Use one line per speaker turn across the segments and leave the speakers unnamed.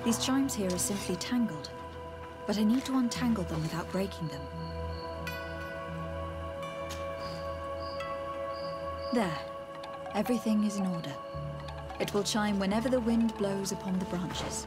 These chimes here are simply tangled, but I need to untangle them without breaking them. There. Everything is in order. It will chime whenever the wind blows upon the branches.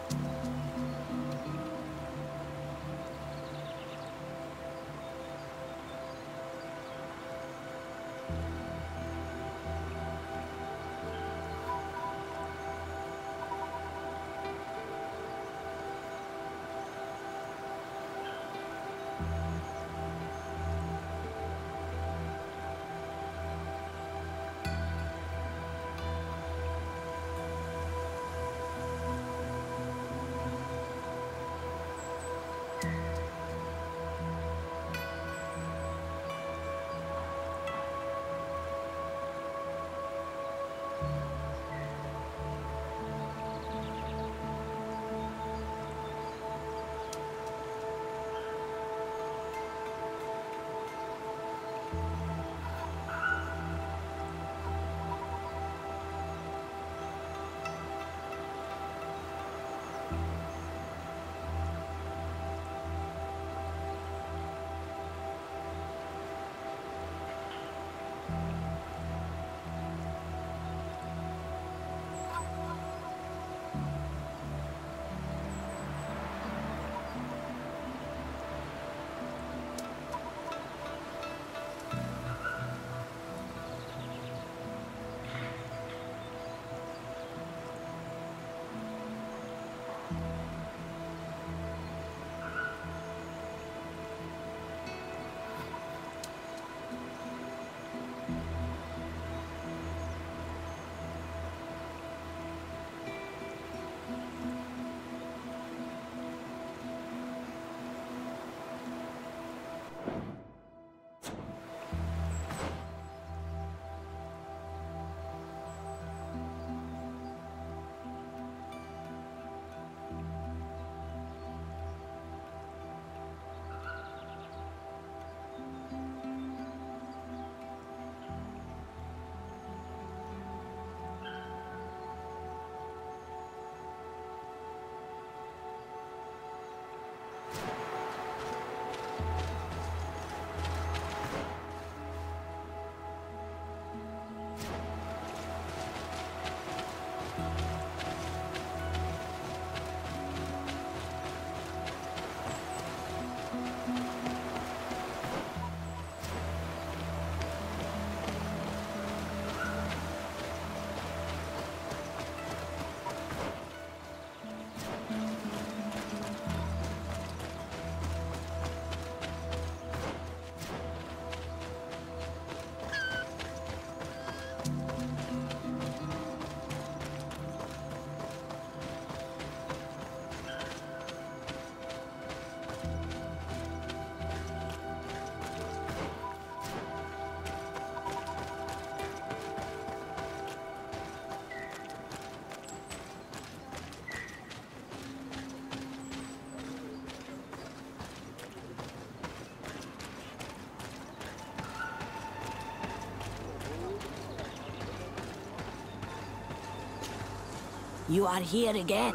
You are here again.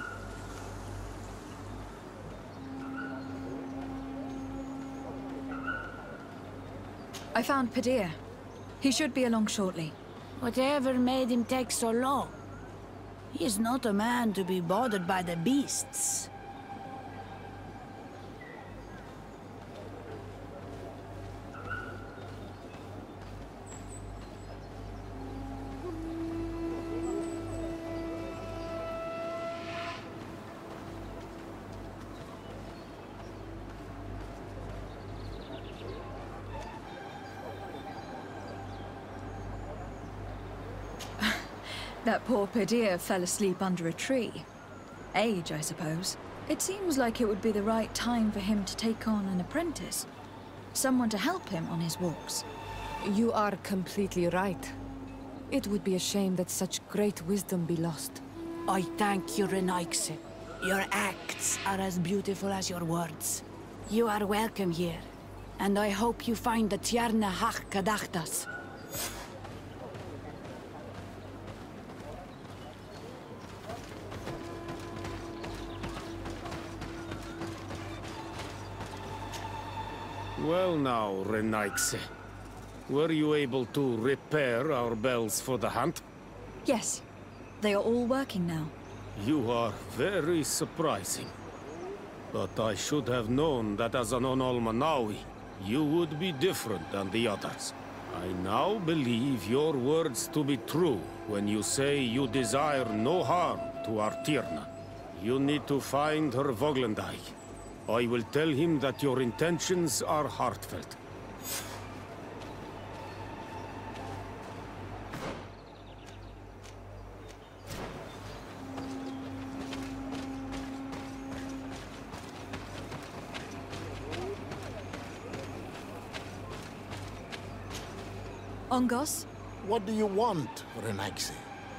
I found Padilla. He should be along shortly.
Whatever made him take so long? He is not a man to be bothered by the beasts.
That poor Padilla fell asleep under a tree. Age, I suppose. It seems like it would be the right time for him to take on an apprentice. Someone to help him on his walks.
You are completely right. It would be a shame that such great wisdom be lost.
I thank you, Renaikse. Your acts are as beautiful as your words. You are welcome here, and I hope you find the Tierna Hach Kadachtas.
Well now, Renaikse. Were you able to repair our bells for the hunt?
Yes. They are all working now.
You are very surprising. But I should have known that as an Onolmanawi, you would be different than the others. I now believe your words to be true when you say you desire no harm to Artirna. You need to find her Voglendai. I will tell him that your intentions are heartfelt.
Ongos?
What do you want, Renaigse?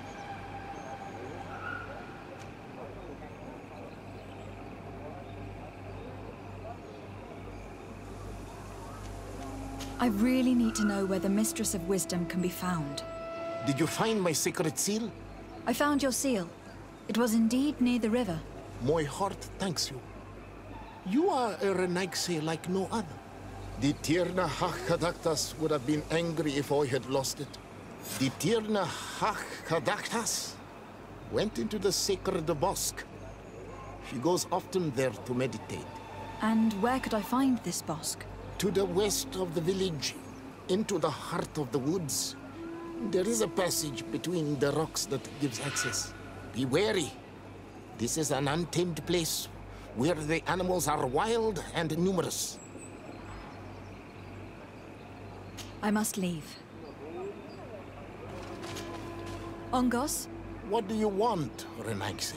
I really need to know where the Mistress of Wisdom can be found.
Did you find my sacred seal?
I found your seal. It was indeed near the river.
My heart thanks you. You are a Renaigse like no other. The Tirna Hachkadaktas would have been angry if I had lost it. The Tirna Hachkadaktas went into the sacred bosque. She goes often there to meditate.
And where could I find this bosque?
To the west of the village, into the heart of the woods. There is a passage between the rocks that gives access. Be wary. This is an untamed place where the animals are wild and numerous.
I must leave. Ongos?
What do you want, Renaigse?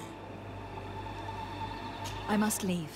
I must leave.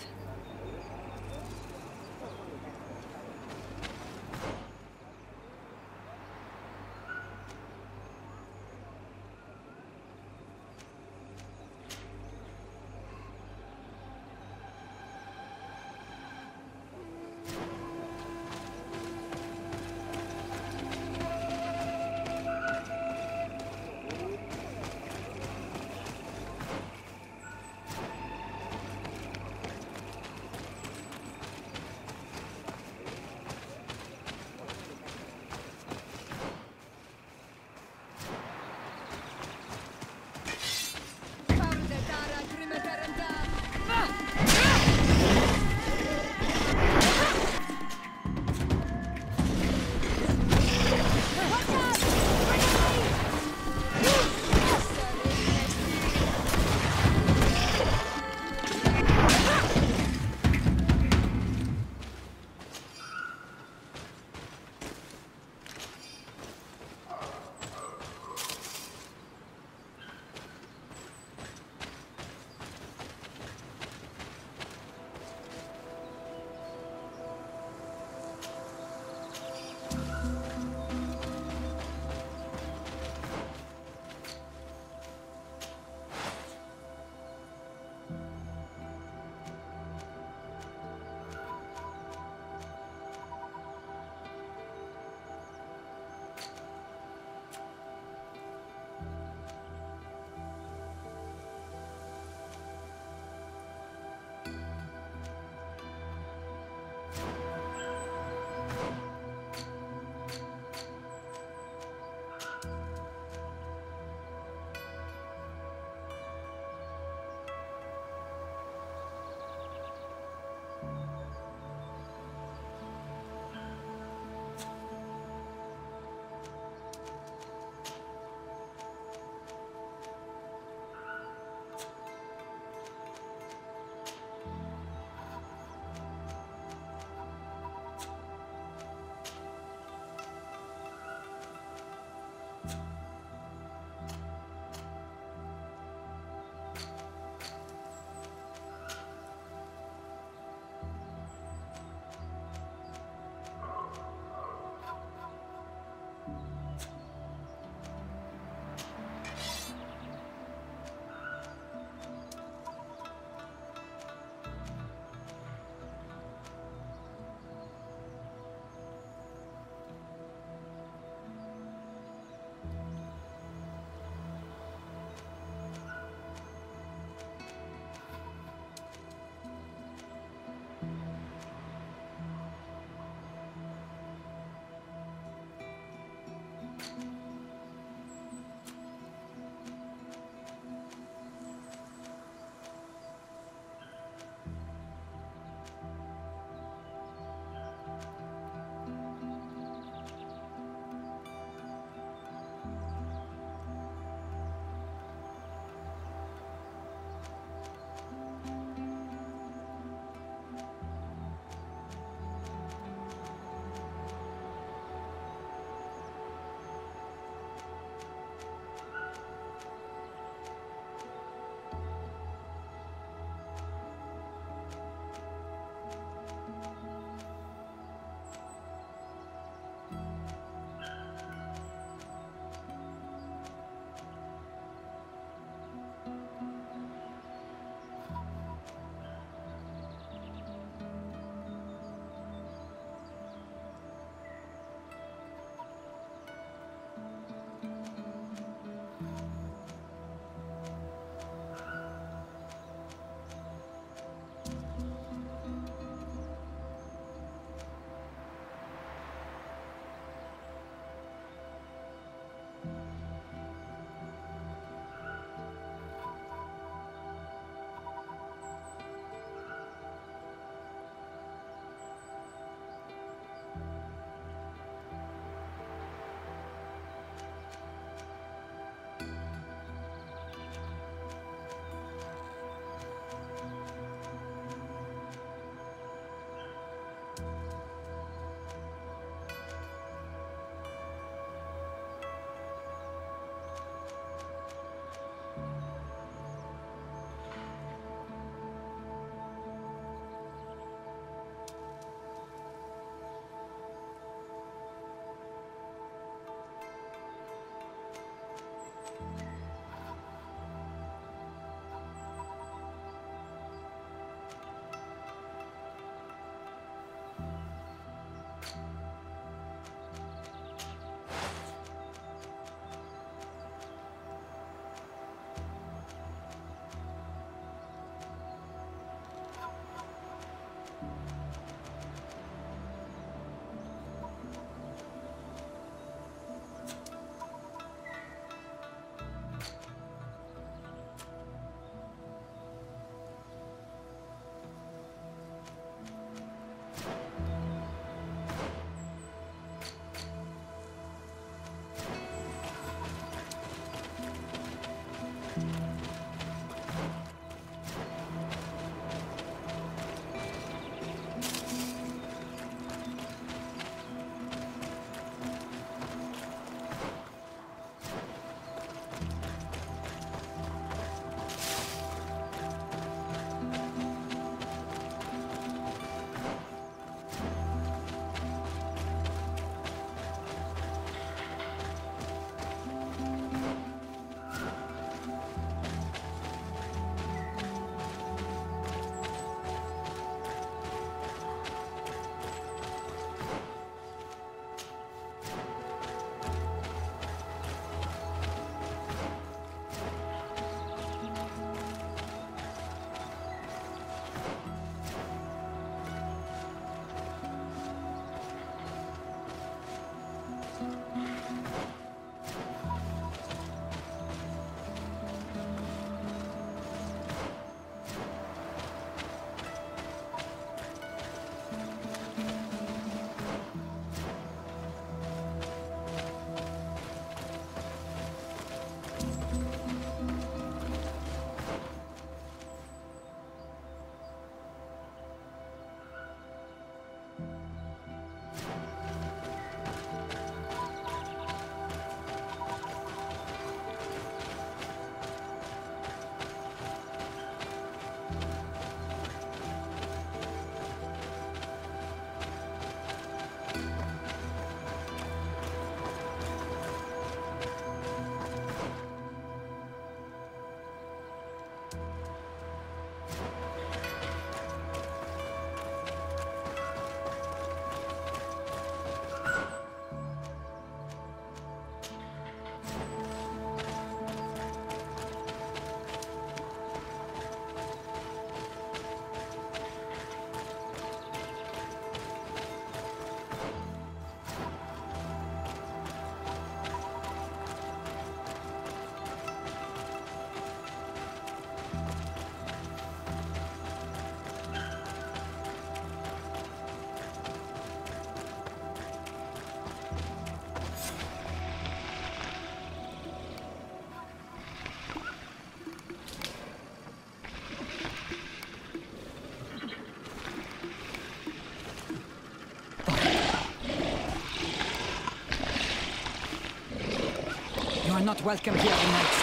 not welcome here in Nazi.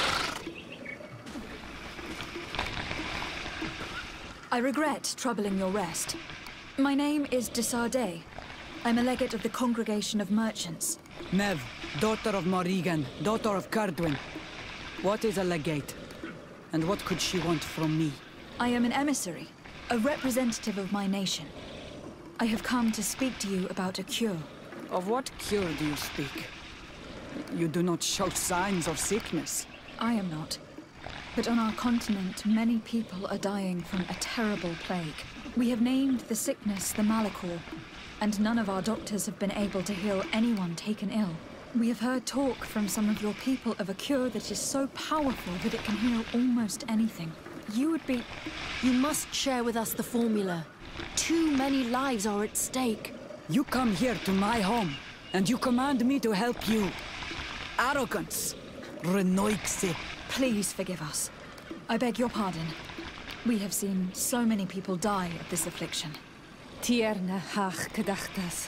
I regret troubling your rest. My name is Desardet. I'm a legate of the Congregation of Merchants.
Mev, daughter of Morrigan, daughter of Cardwin. What is a legate? And what could she want from me?
I am an emissary, a representative of my nation. I have come to speak to you about a cure.
Of what cure do you speak? You do not show signs of sickness.
I am not. But on our continent, many people are dying from a terrible plague. We have named the sickness the Malachor, and none of our doctors have been able to heal anyone taken ill. We have heard talk from some of your people of a cure that is so powerful that it can heal almost anything.
You must share with us the formula. Too many lives are at stake.
You come here to my home, and you command me to help you. Arrogance. Renoixe.
Please forgive us. I beg your pardon. We have seen so many people die of this affliction.
Tierna hach kadachtas.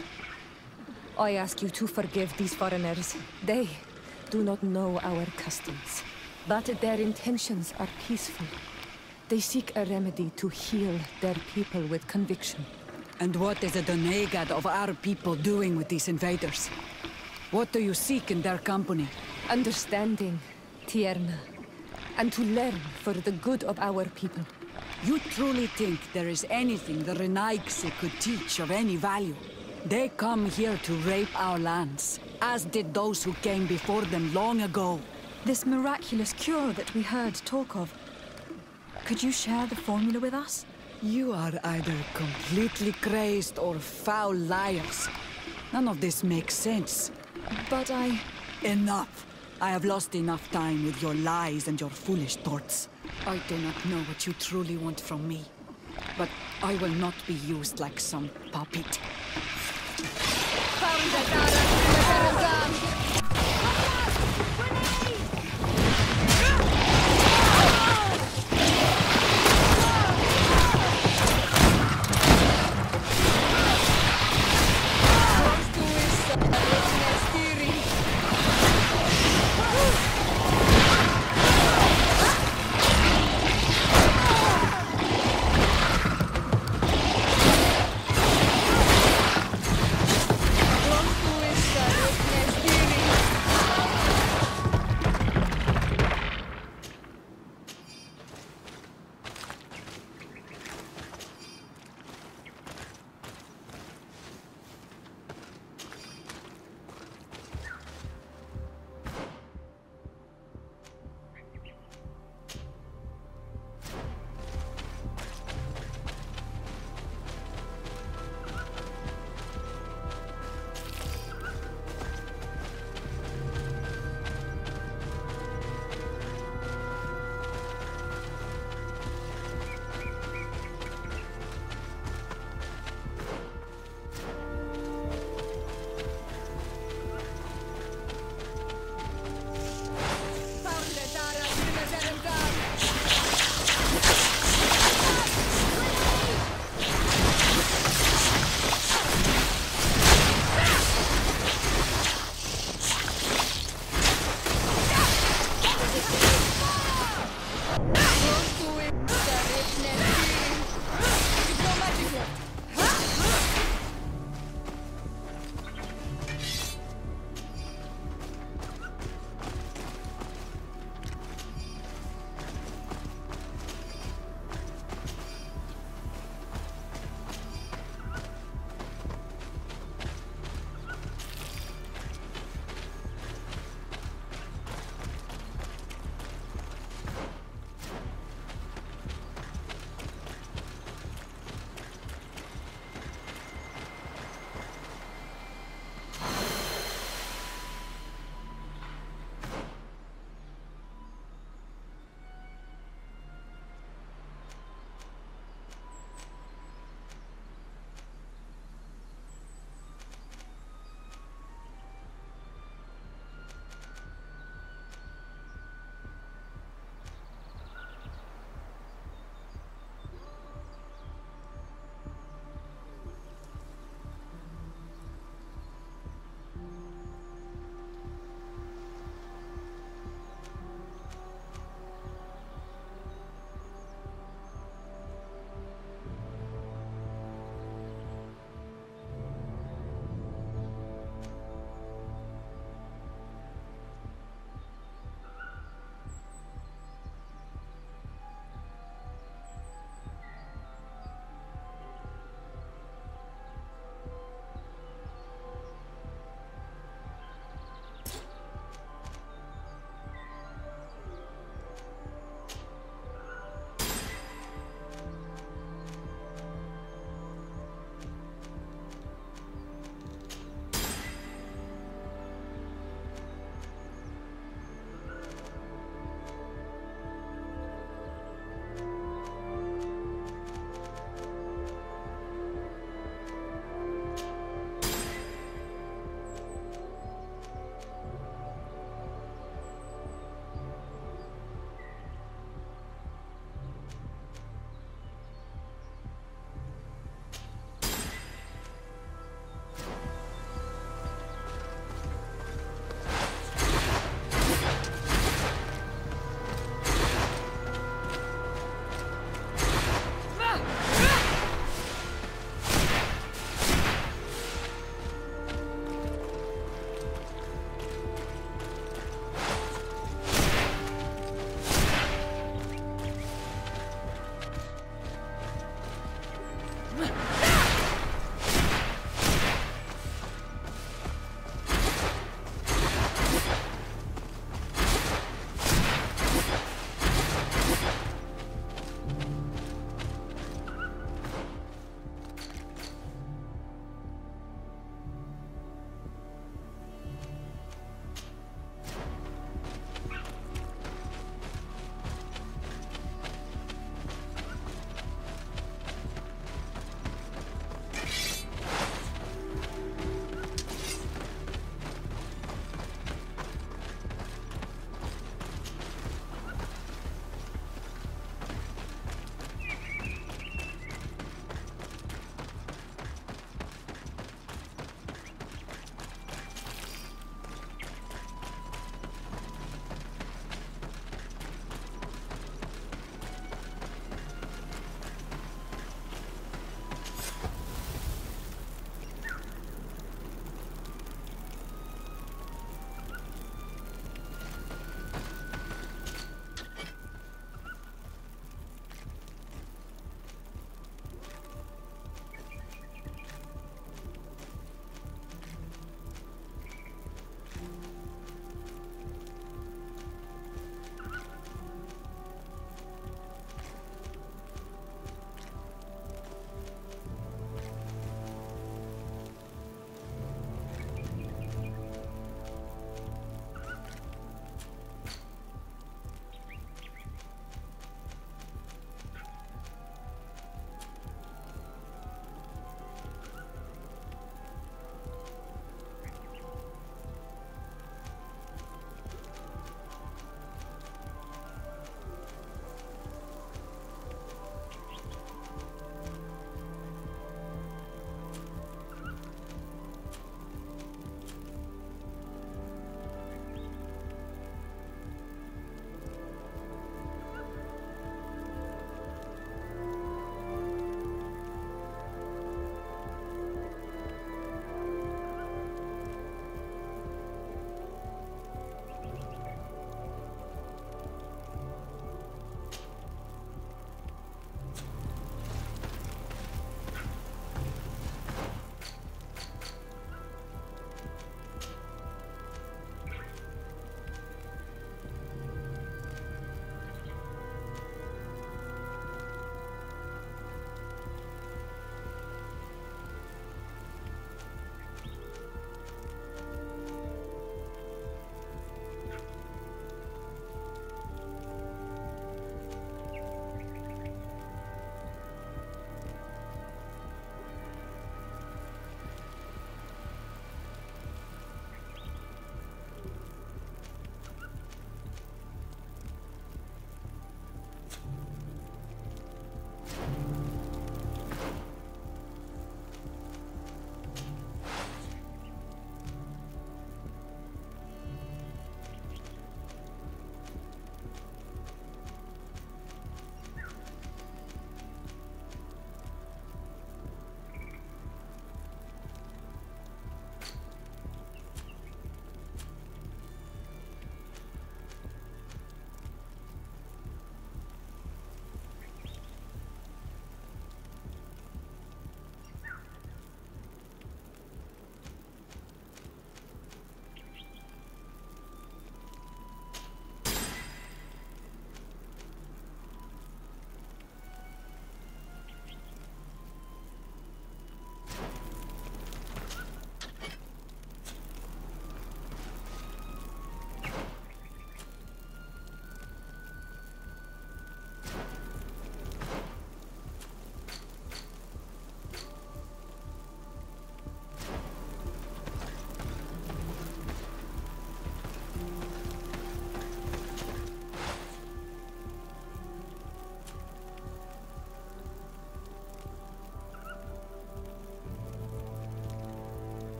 I ask you to forgive these foreigners. They do not know our customs, but their intentions are peaceful. They seek a remedy to heal their people with conviction.
And what is the Donegad of our people doing with these invaders? What do you seek in their company?
Understanding, Tierna, and to learn for the good of our people.
You truly think there is anything the Renaixe could teach of any value? They come here to rape our lands, as did those who came before them long ago.
This miraculous cure that we heard talk of, could you share the formula with us?
You are either completely crazed or foul liars. None of this makes sense.
But
Enough! I have lost enough time with your lies and your foolish thoughts. I do not know what you truly want from me, but I will not be used like some puppet.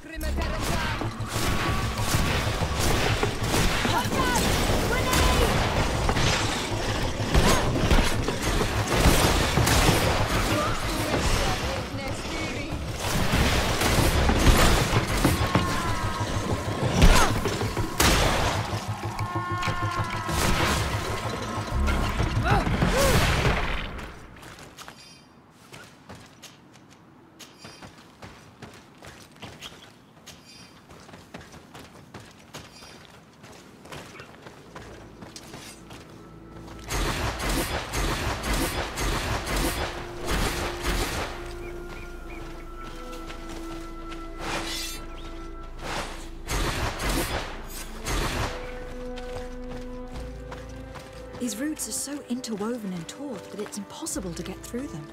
These roots are so interwoven and taut that it's impossible to get through them.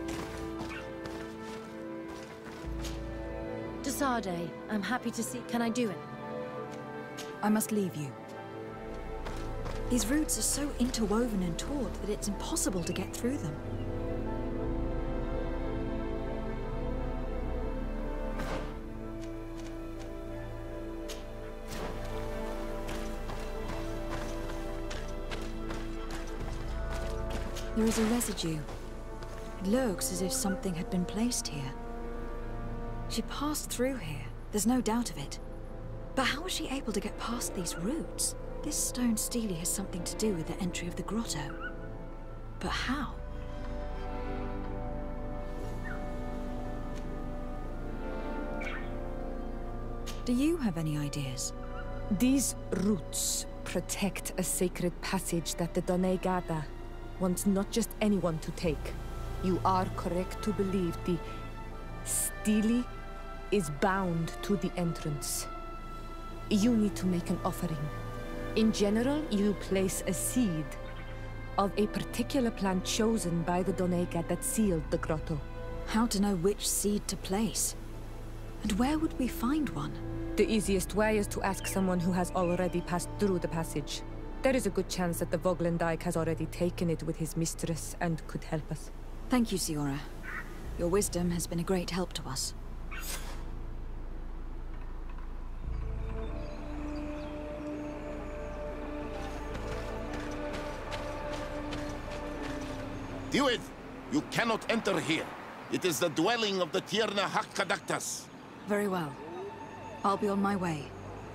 Desade, I'm happy to see. Can I do it?
I must leave you. These roots are so interwoven and taut that it's impossible to get through them. There is a residue. It looks as if something had been placed here. She passed through here, there's no doubt of it. But how was she able to get past these roots? This stone stele has something to do with the entry of the grotto. But how? Do you have any ideas?
These roots protect a sacred passage that the Done Gada wants not just anyone to take. You are correct to believe the stele is bound to the entrance. You need to make an offering. In general, you place a seed of a particular plant chosen by the Donega that sealed the grotto.
How to know which seed to place? And where would we find one?
The easiest way is to ask someone who has already passed through the passage. There is a good chance that the Voglendike has already taken it with his mistress and could help us.
Thank you, Siora. Your wisdom has been a great help to us.
Do it! You cannot enter here. It is the dwelling of the Tierna Hakkadaktas.
Very well. I'll be on my way.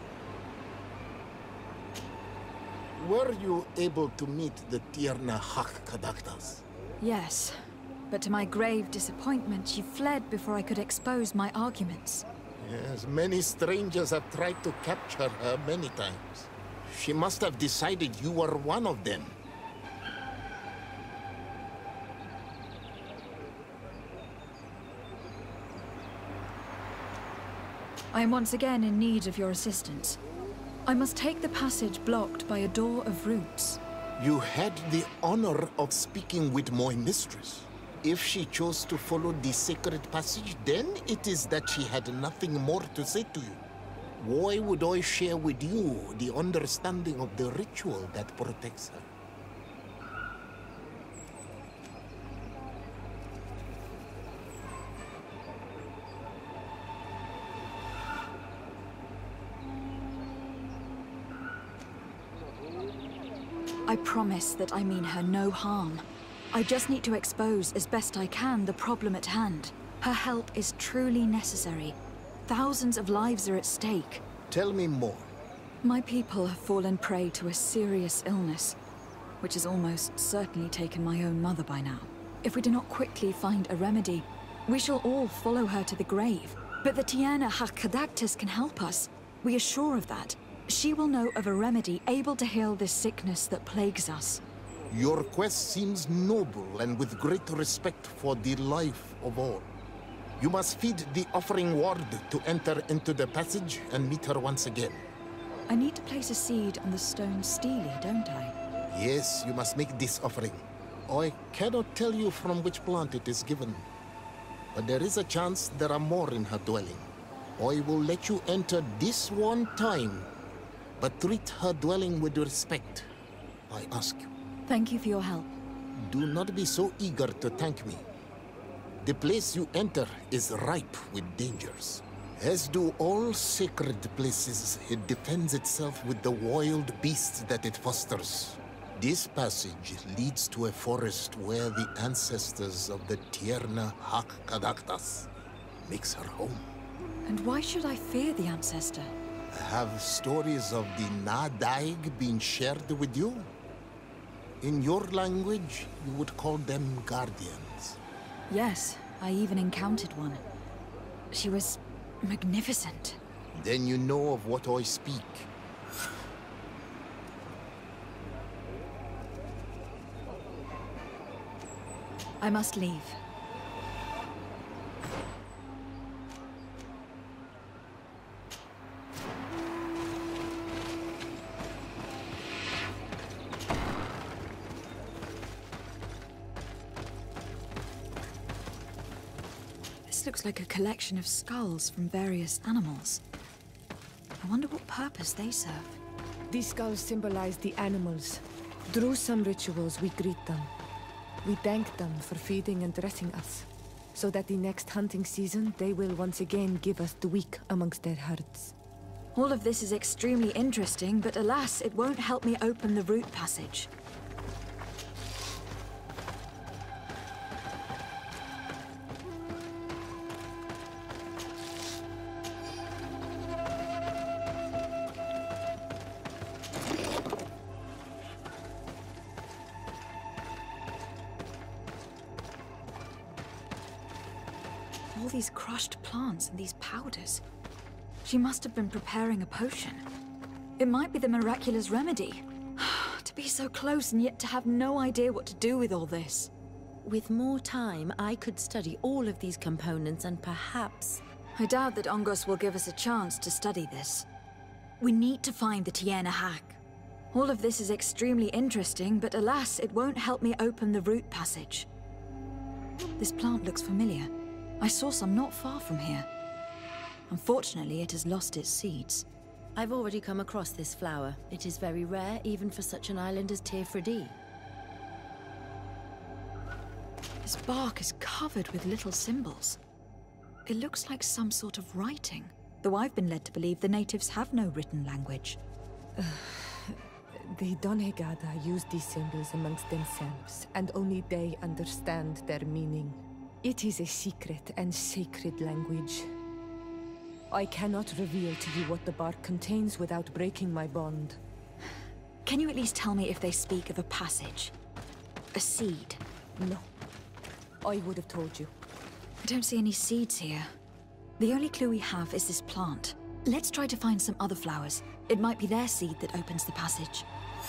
Were you able to meet the Tierna Hakkadaktas?
Yes, but to my grave disappointment, she fled before I could expose my arguments.
Yes, many strangers have tried to capture her many times. She must have decided you were one of them.
I am once again in need of your assistance. I must take the passage blocked by a door of roots.
You had the honor of speaking with my mistress. If she chose to follow the sacred passage, then it is that she had nothing more to say to you. Why would I share with you the understanding of the ritual that protects her?
I promise that I mean her no harm. I just need to expose as best I can the problem at hand. Her help is truly necessary. Thousands of lives are at stake.
Tell me more.
My people have fallen prey to a serious illness, which has almost certainly taken my own mother by now. If we do not quickly find a remedy, we shall all follow her to the grave. But the Tierna Hakkadaktas can help us. We are sure of that. She will know of a remedy able to heal this sickness that plagues us.
Your quest seems noble and with great respect for the life of all. You must feed the offering ward to enter into the passage and meet her once again.
I need to place a seed on the stone stele, don't I?
Yes, you must make this offering. I cannot tell you from which plant it is given, but there is a chance there are more in her dwelling. I will let you enter this one time, but treat her dwelling with respect, I ask you.
Thank you for your help.
Do not be so eager to thank me. The place you enter is ripe with dangers. As do all sacred places, it defends itself with the wild beasts that it fosters. This passage leads to a forest where the ancestors of the Tierna Hakkadaktas makes her home.
And why should I fear the ancestor?
Have stories of the Nadaig been shared with you? In your language, you would call them guardians.
Yes, I even encountered one. She was magnificent.
Then you know of what I speak.
I must leave. This looks like a collection of skulls from various animals. I wonder what purpose they serve.
These skulls symbolize the animals. Through some rituals, we greet them. We thank them for feeding and dressing us, so that the next hunting season, they will once again give us the weak amongst their herds.
All of this is extremely interesting, but alas, it won't help me open the root passage. All these crushed plants and these powders. She must have been preparing a potion. It might be the miraculous remedy. To be so close and yet to have no idea what to do with all this.
With more time, I could study all of these components and perhaps...
I doubt that Ongos will give us a chance to study this. We need to find the Tierna hack. All of this is extremely interesting, but alas, it won't help me open the root passage. This plant looks familiar. I saw some not far from here. Unfortunately, it has lost its seeds.
I've already come across this flower. It is very rare, even for such an island as Teirfredi.
This bark is covered with little symbols. It looks like some sort of writing, though I've been led to believe the natives have no written language.
The Donegada use these symbols amongst themselves, and only they understand their meaning. It is a secret and sacred language. I cannot reveal to you what the bark contains without breaking my bond.
Can you at least tell me if they speak of a passage? A seed?
No. I would have told you.
I don't see any seeds here. The only clue we have is this plant. Let's try to find some other flowers. It might be their seed that opens the passage.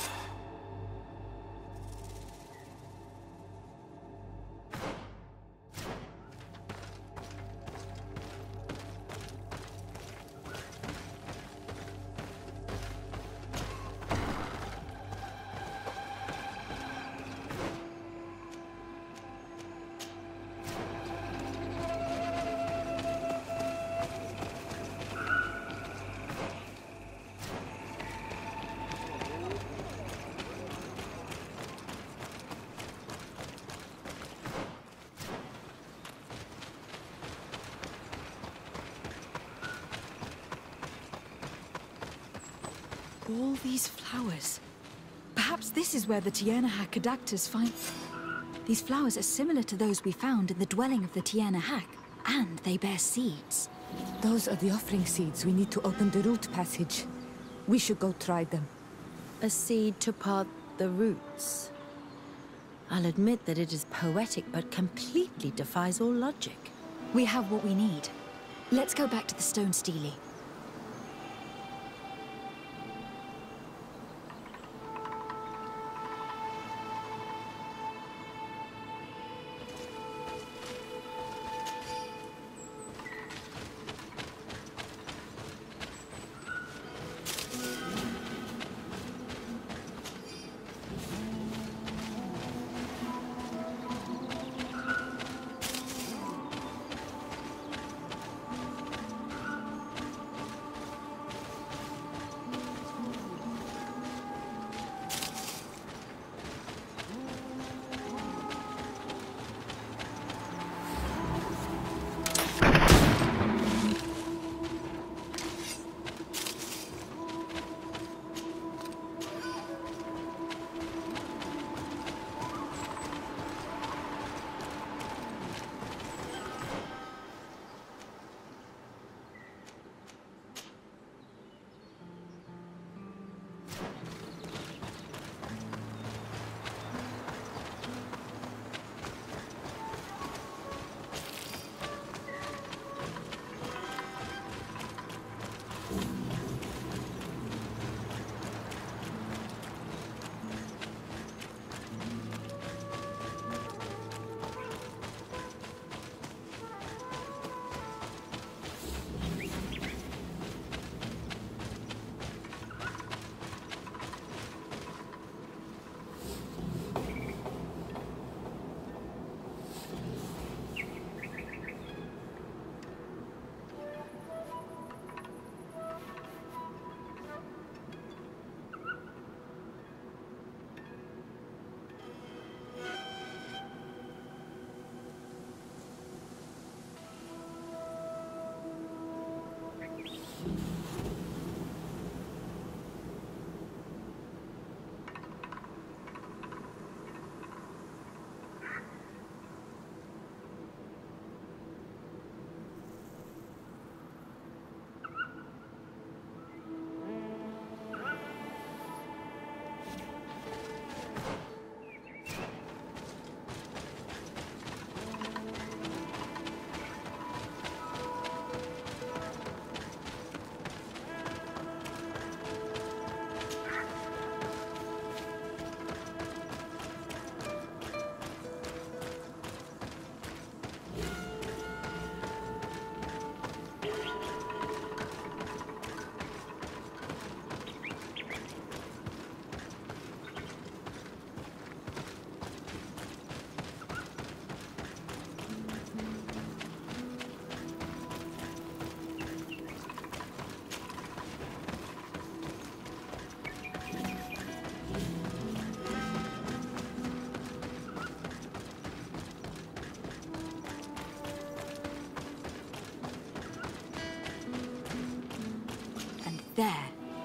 All these flowers. Perhaps this is where the Tierna Hakkadaktas find... These flowers are similar to those we found in the dwelling of the Tierna Hak, and they bear seeds.
Those are the offering seeds we need to open the root passage. We should go try them.
A seed to part the roots. I'll admit that it is poetic, but completely defies all logic.
We have what we need. Let's go back to the stone stele.
there.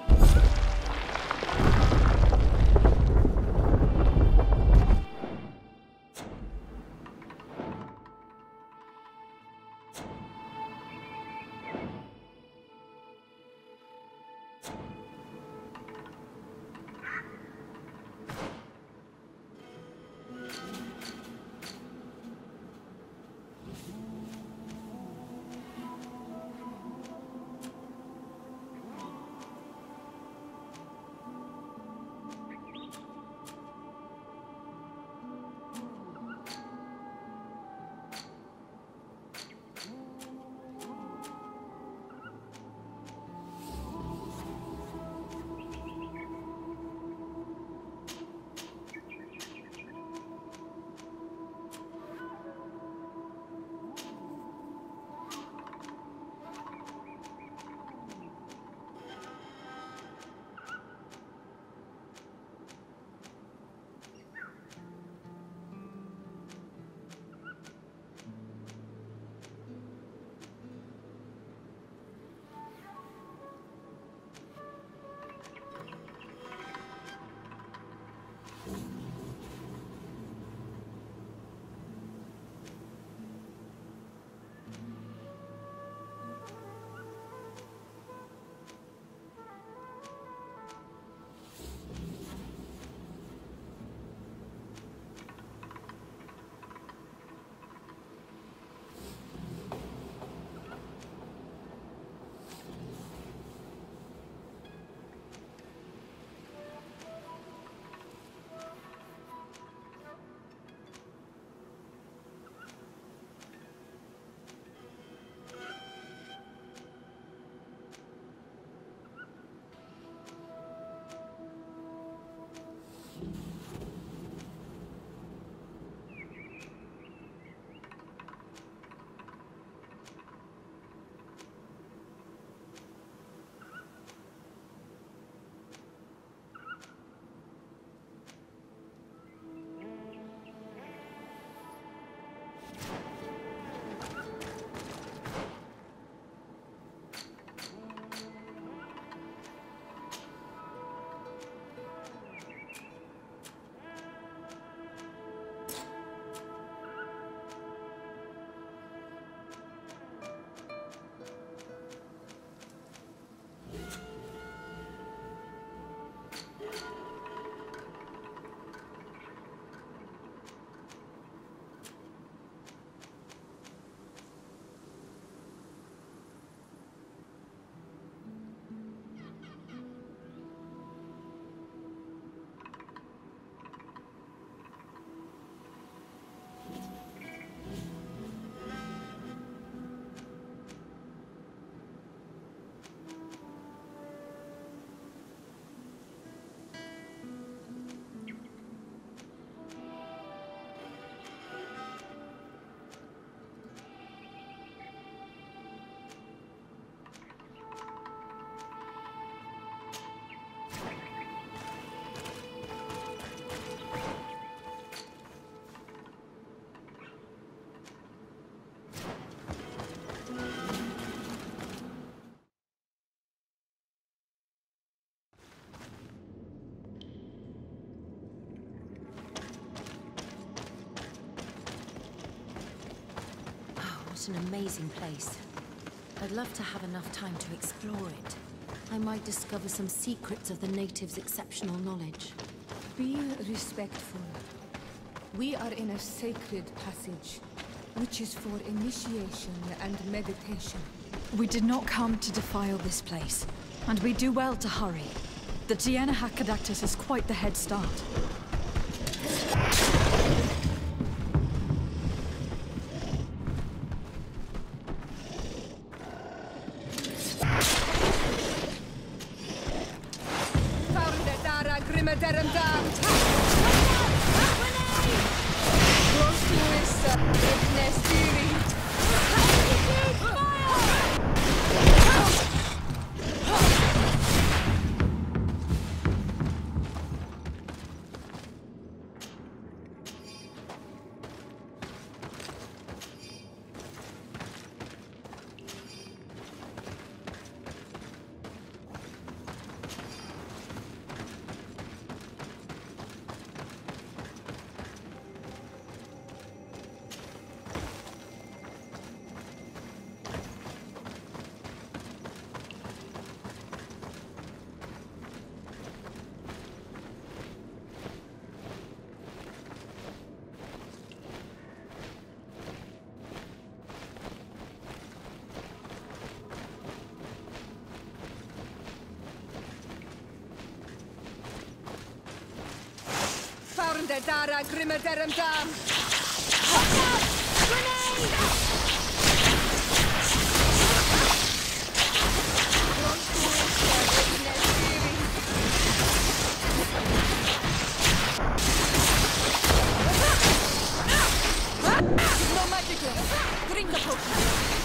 What an amazing place. I'd love to have enough time to explore it. I might discover some secrets of the natives' exceptional knowledge.
Be respectful. We are in a sacred passage, which is for initiation and meditation.
We did not come to defile this place, and we do well to hurry. The Tiana Hakkadactus is quite the head start.
Dara Grimadaram Dam!
No magic! Drink a potion!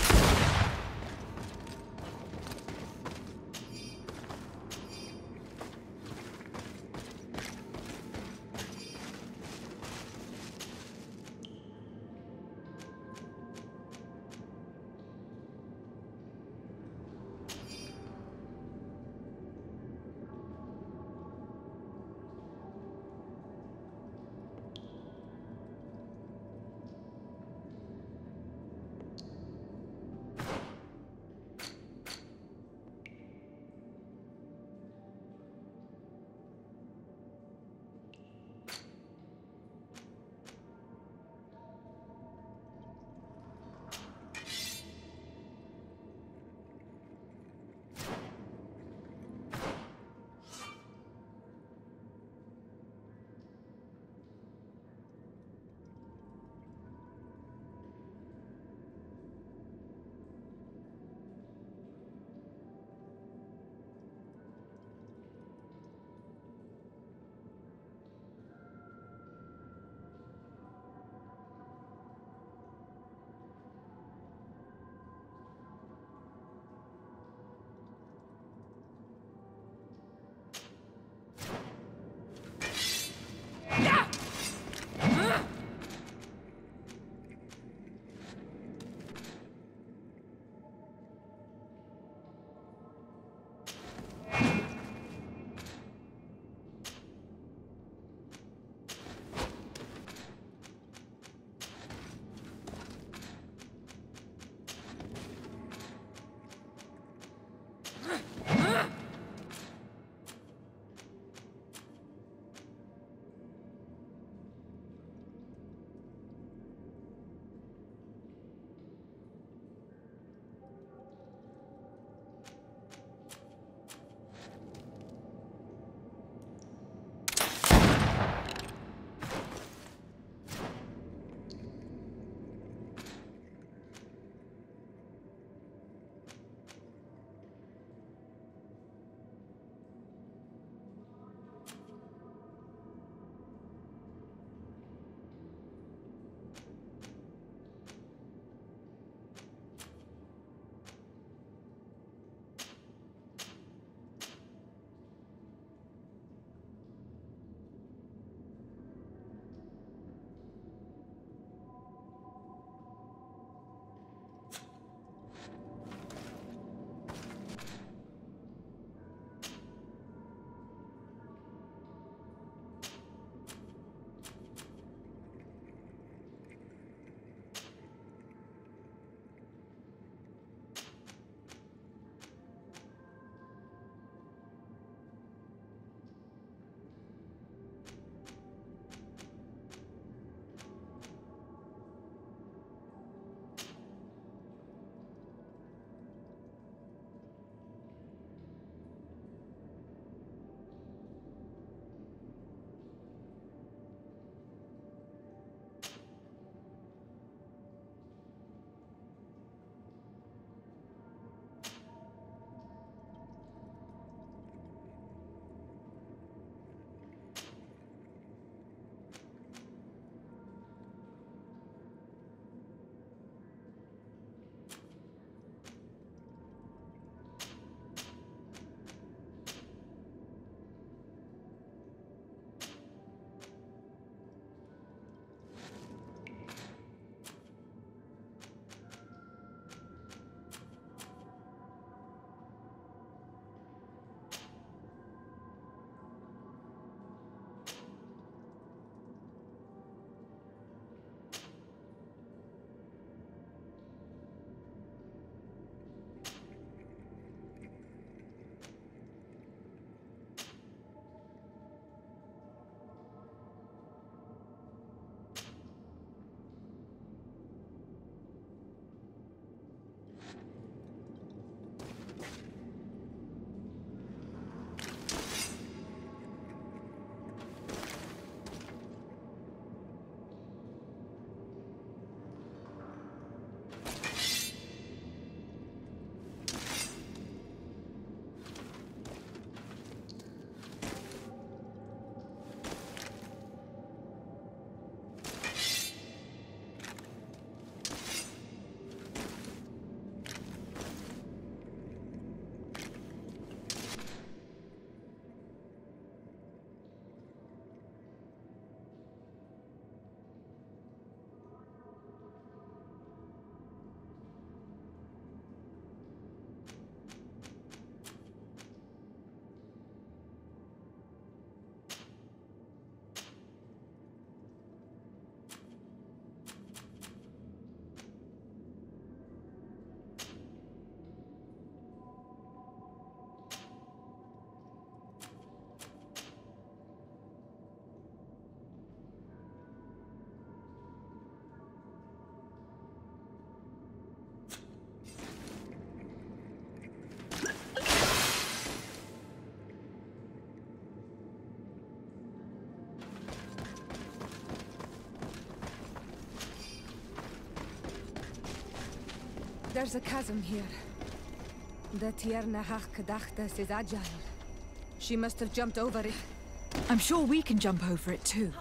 There's a chasm here. The Tierna Kadachtas is agile. She must have jumped over it.
I'm sure we can jump over it too.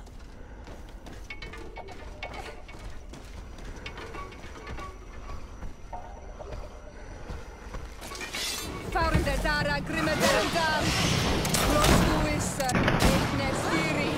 Found the Dara Grimmederdam. Close to Nestiri.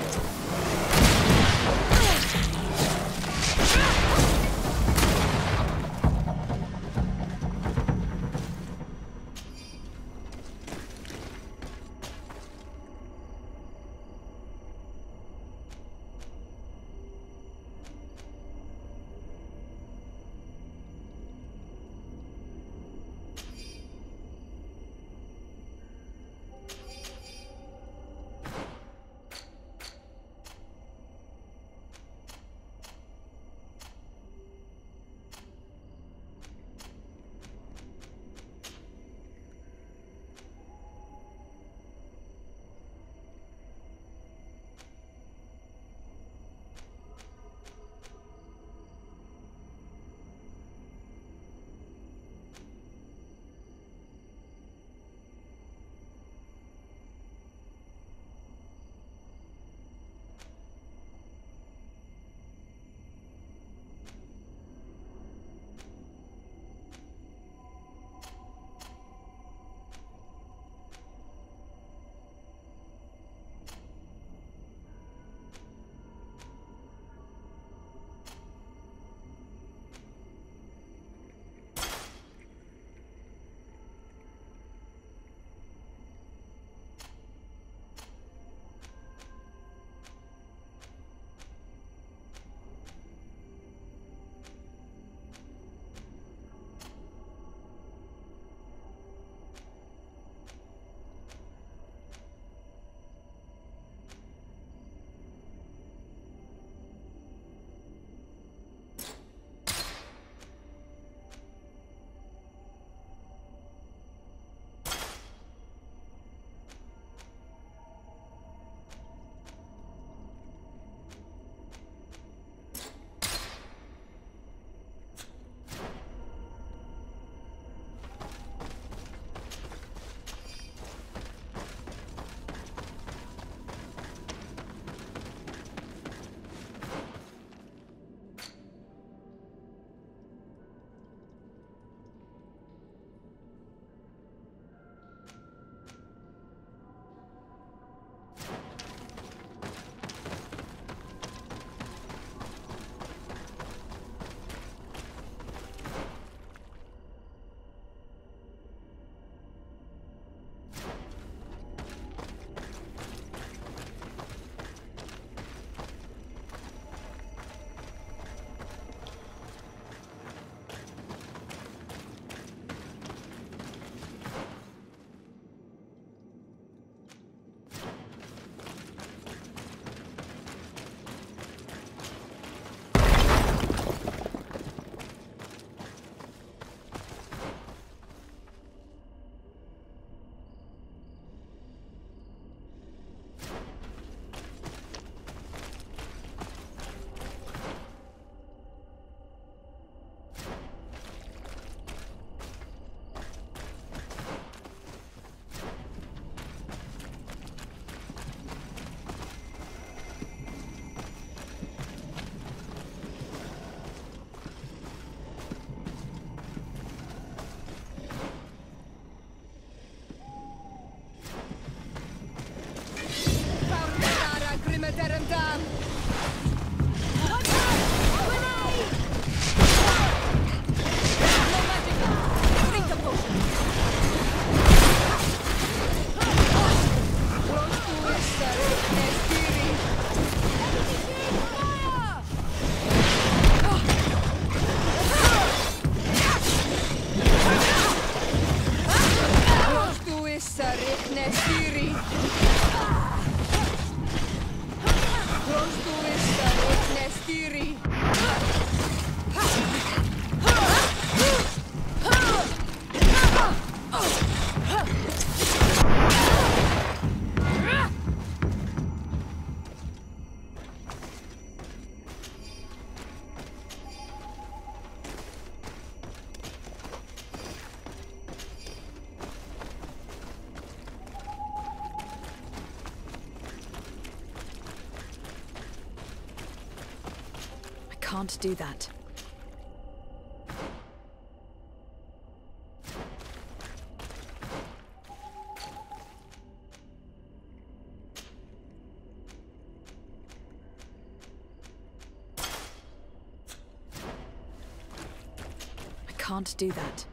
can't do that. I can't do that.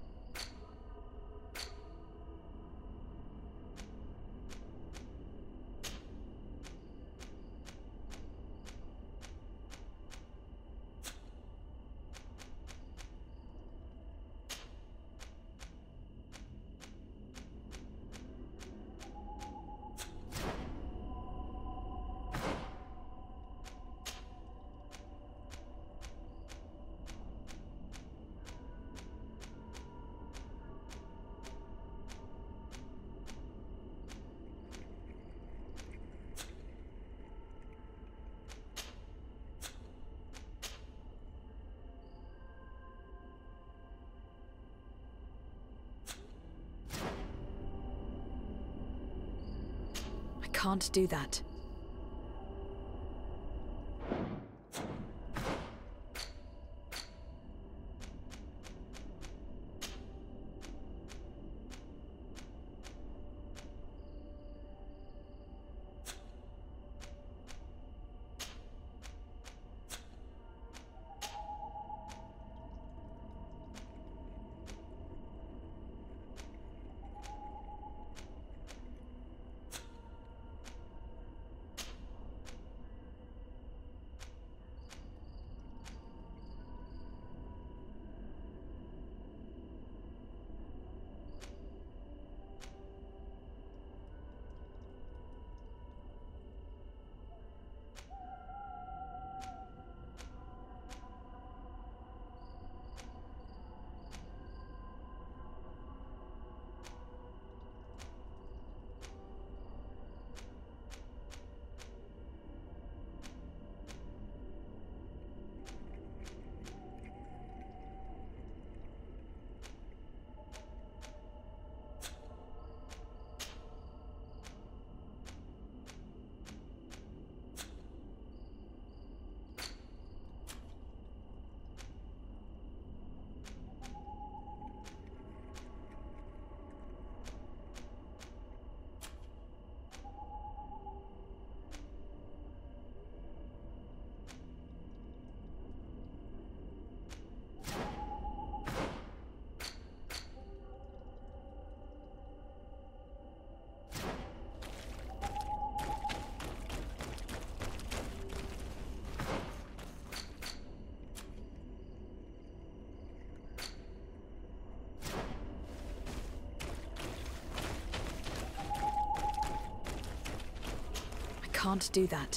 Can't do that. Can't do that.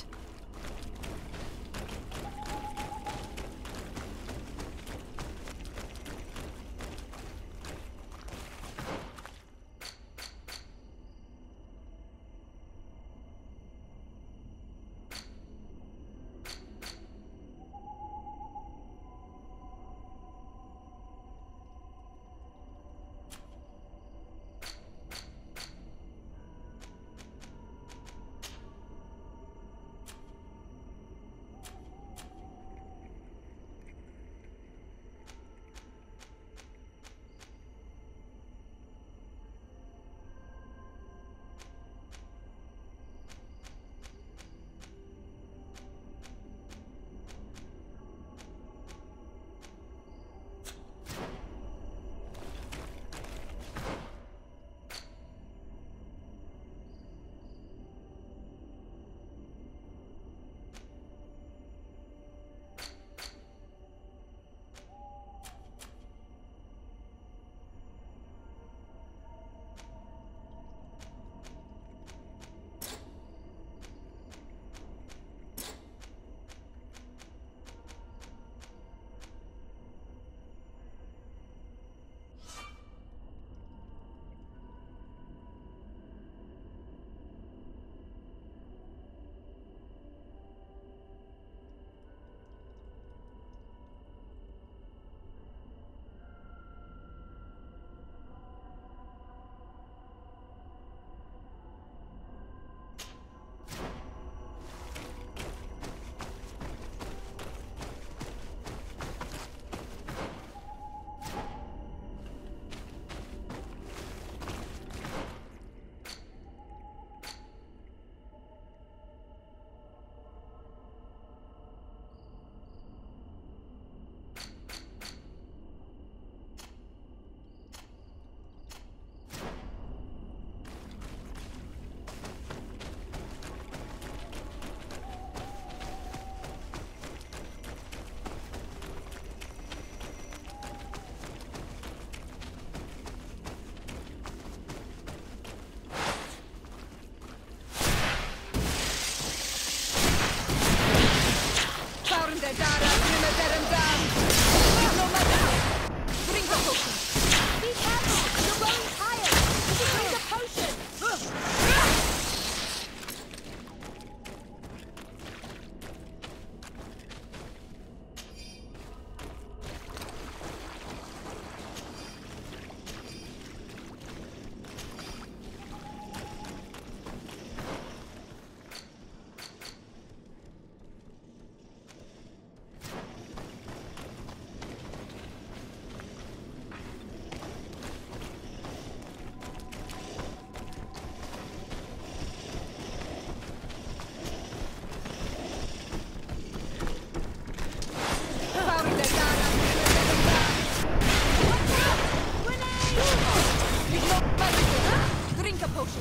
Drink a potion.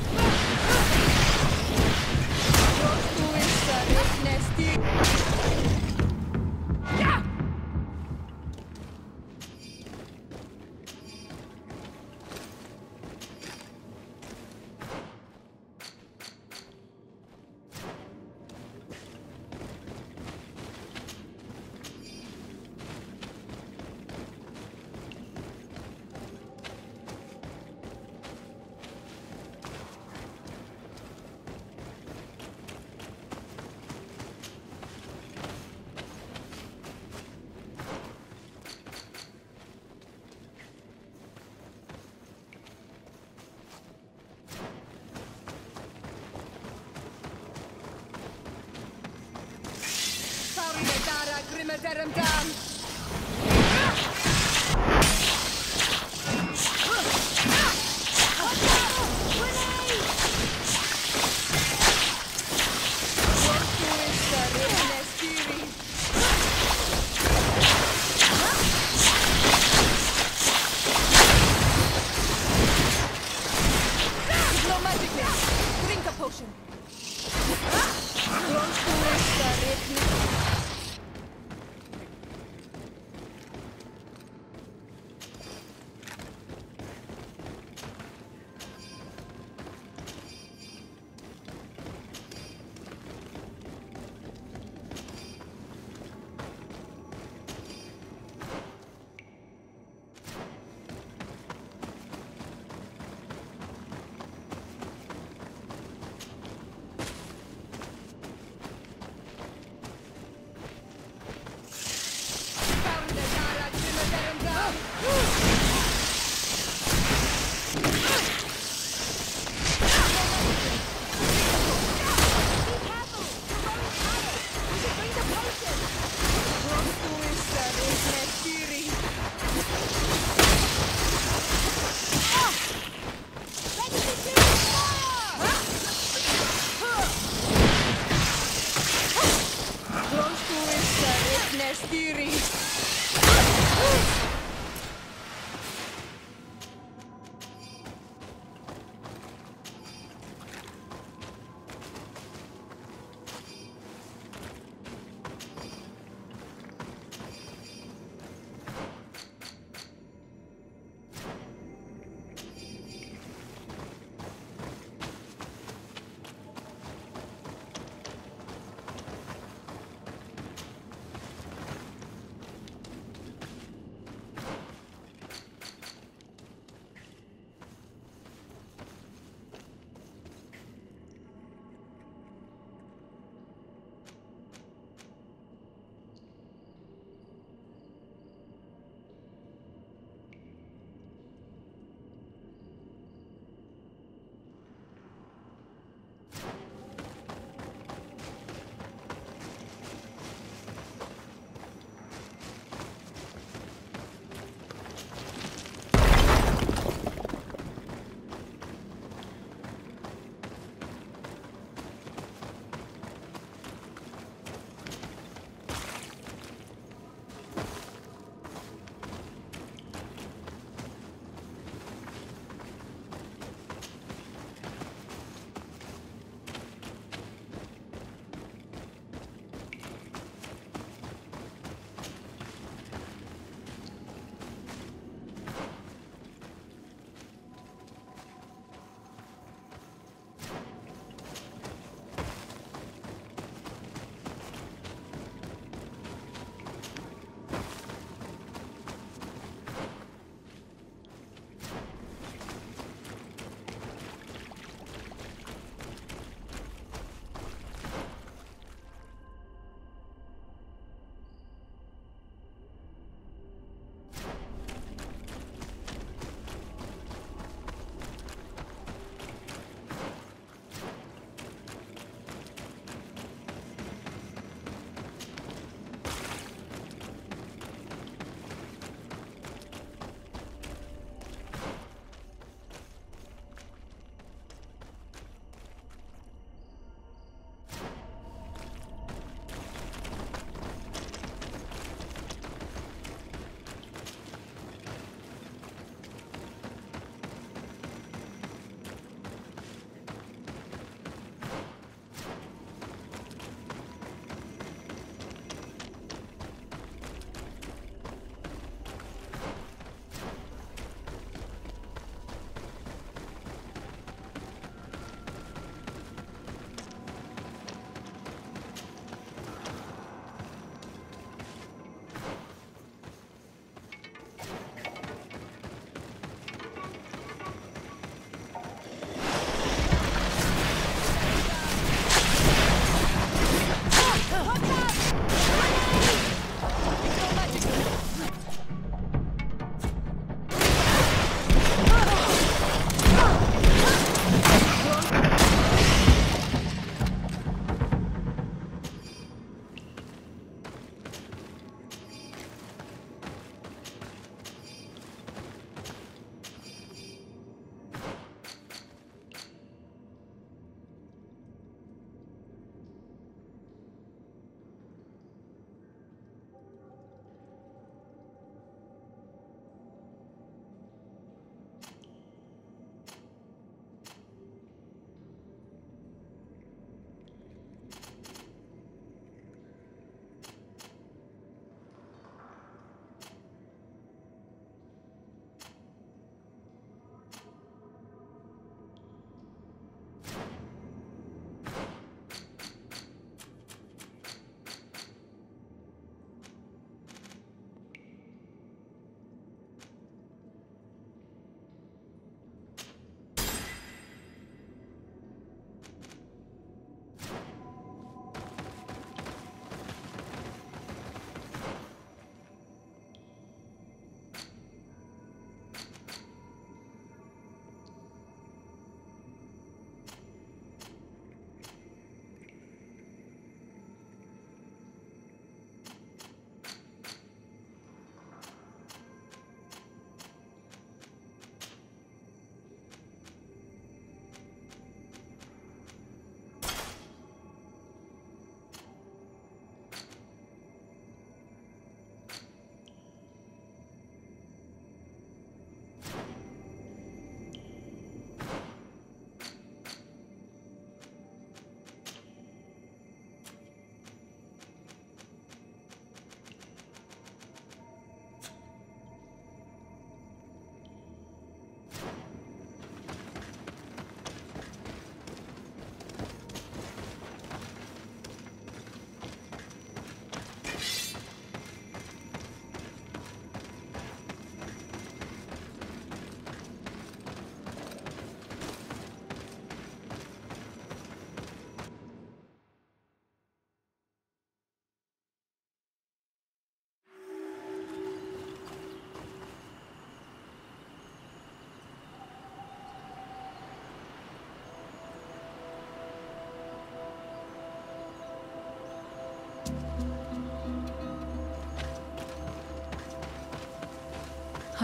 Grimmer down. No magic now. Drink a potion.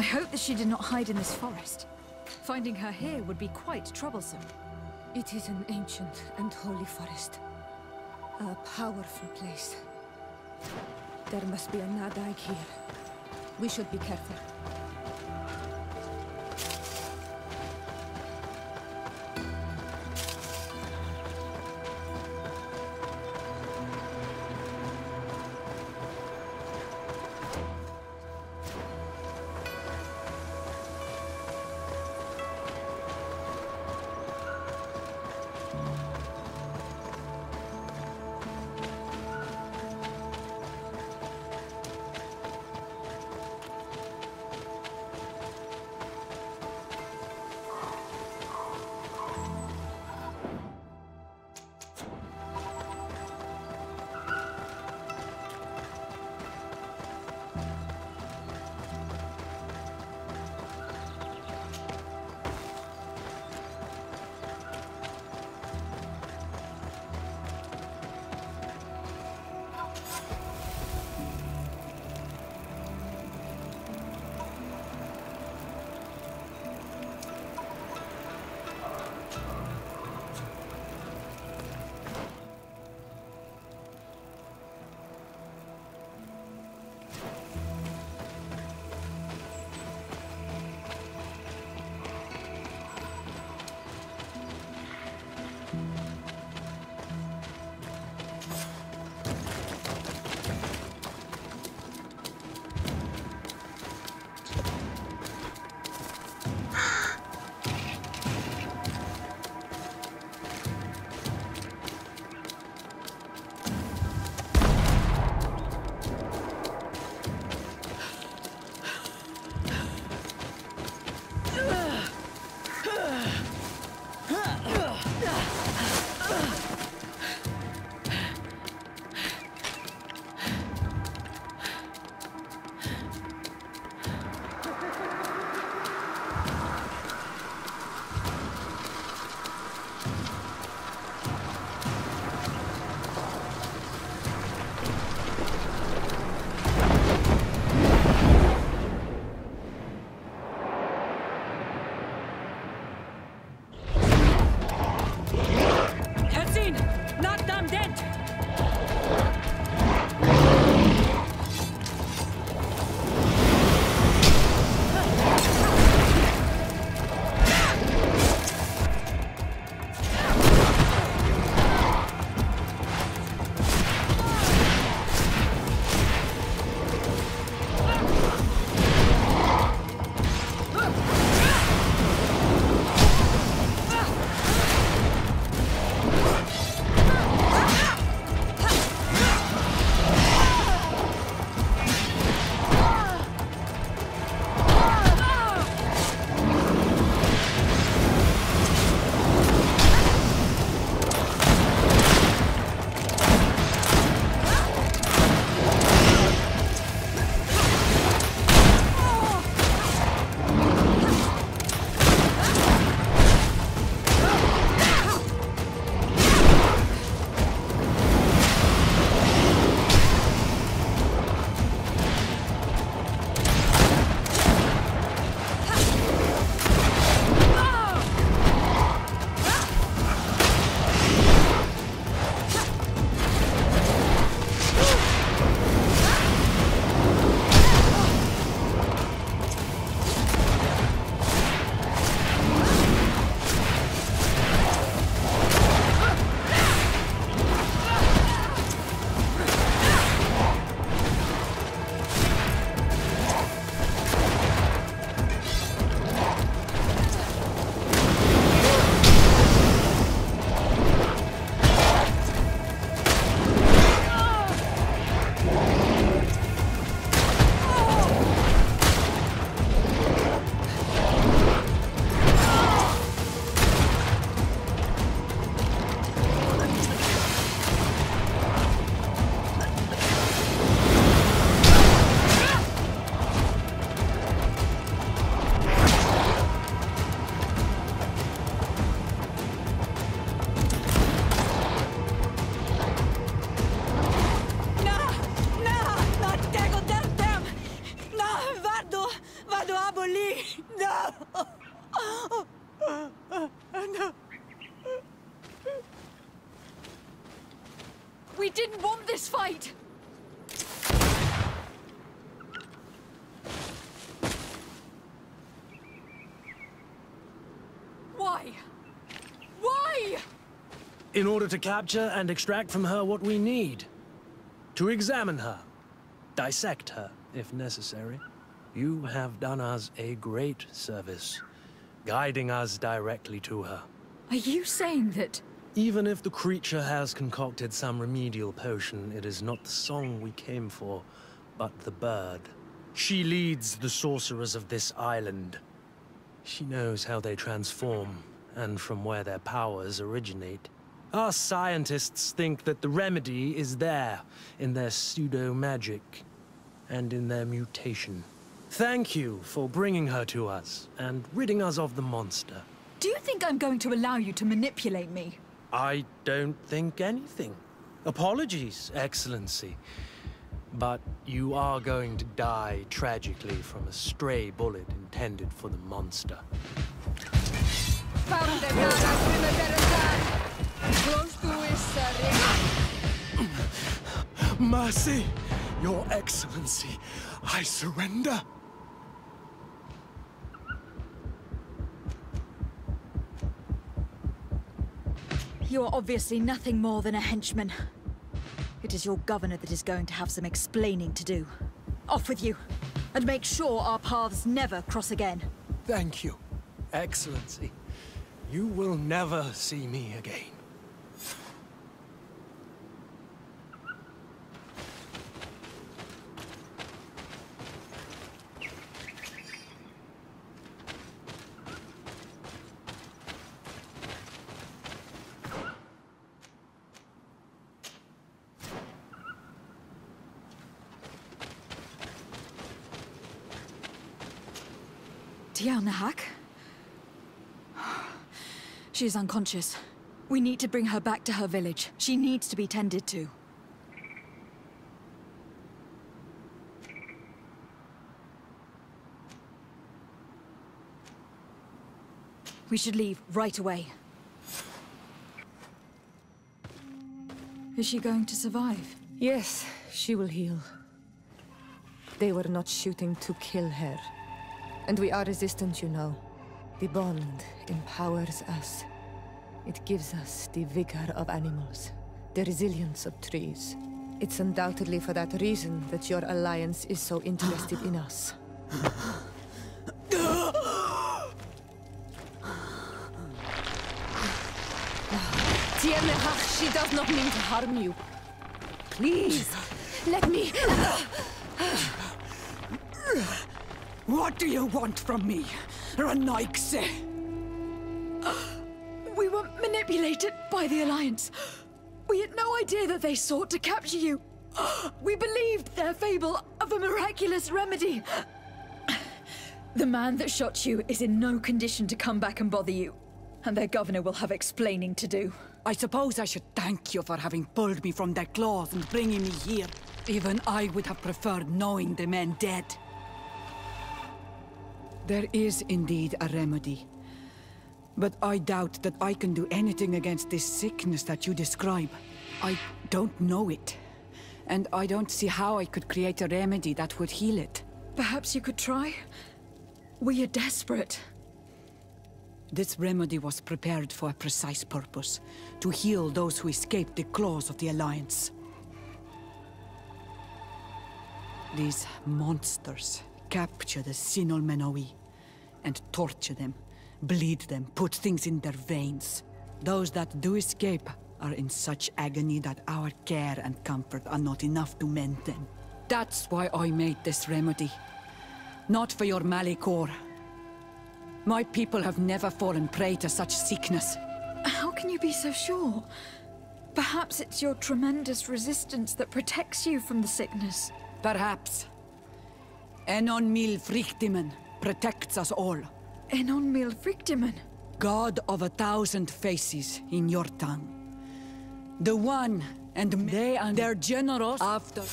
I hope that she did not hide in this forest. Finding her here would be quite troublesome.
It is an ancient and holy forest. A powerful place. There must be a Nadag here. We should be careful.
didn't want this fight! Why? Why?
In order to capture and extract from her what we need. To examine her. Dissect her, if necessary. You have done us a great service, guiding us directly to her.
Are you saying that...
Even if the creature has concocted some remedial potion, it is not the song we came for, but the bird. She leads the sorcerers of this island. She knows how they transform, and from where their powers originate. Our scientists think that the remedy is there, in their pseudo-magic, and in their mutation. Thank you for bringing her to us, and ridding us of the monster.
Do you think I'm going to allow you to manipulate me?
I don't think anything. Apologies, Excellency. But you are going to die tragically from a stray bullet intended for the monster. Mercy, Your Excellency, I surrender.
You are obviously nothing more than a henchman. It is your governor that is going to have some explaining to do. Off with you, and make sure our paths never cross again.
Thank you, Excellency. You will never see me again.
Nahak? She is unconscious. We need to bring her back to her village. She needs to be tended to. We should leave right away. Is she going to survive?
Yes, she will heal. They were not shooting to kill her. And we are resistant, you know. The bond empowers us. It gives us the vigor of animals, the resilience of trees. It's undoubtedly for that reason that your alliance is so interested in us. Tiernehach, she does not mean to harm you. Please, let me...
What do you want from me, Ranaikse?
We were manipulated by the Alliance. We had no idea that they sought to capture you. We believed their fable of a miraculous remedy. The man that shot you is in no condition to come back and bother you, and their governor will have explaining to do.
I suppose I should thank you for having pulled me from their claws and bringing me here. Even I would have preferred knowing the men dead. There is indeed a remedy. But I doubt that I can do anything against this sickness that you describe. I don't know it. And I don't see how I could create a remedy that would heal it.
Perhaps you could try? We are desperate.
This remedy was prepared for a precise purpose. To heal those who escaped the claws of the Alliance. These monsters capture the Sinol Menoi and torture them, bleed them, put things in their veins. Those that do escape are in such agony that our care and comfort are not enough to mend them. That's why I made this remedy. Not for your Malikor. My people have never fallen prey to such sickness.
How can you be so sure? Perhaps it's your tremendous resistance that protects you from the sickness.
Perhaps. Enon Mil Frictimen protects us all.
Enon Mil Frictimen?
God of 1,000 faces in your tongue. The one and they and their generals after...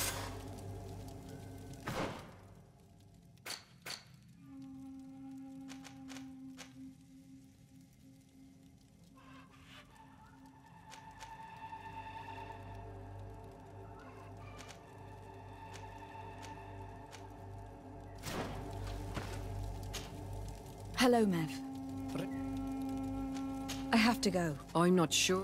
Hello, Mev. I have to go.
I'm not sure.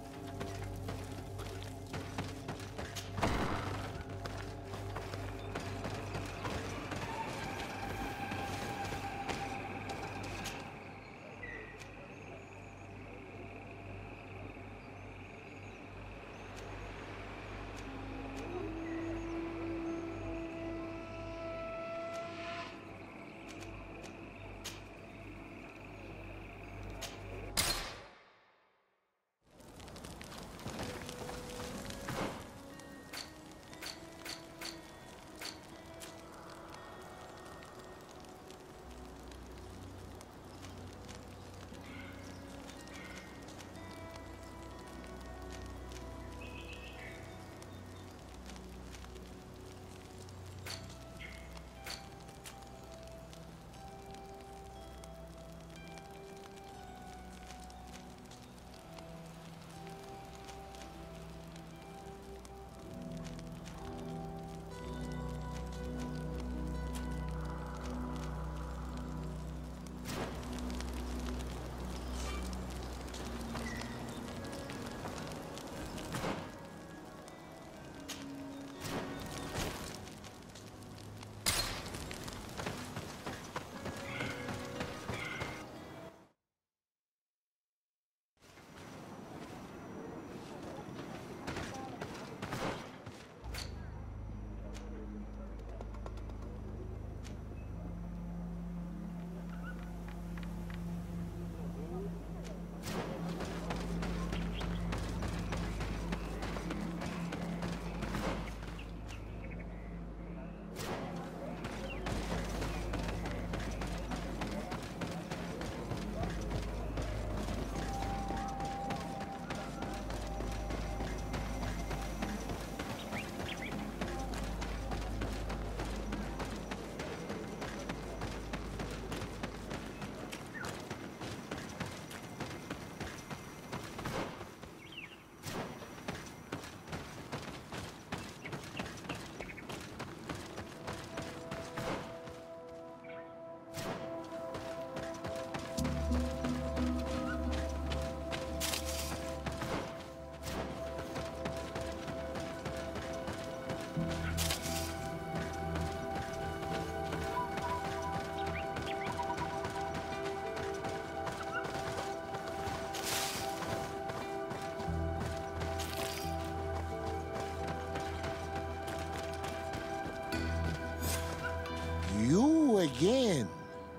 You again.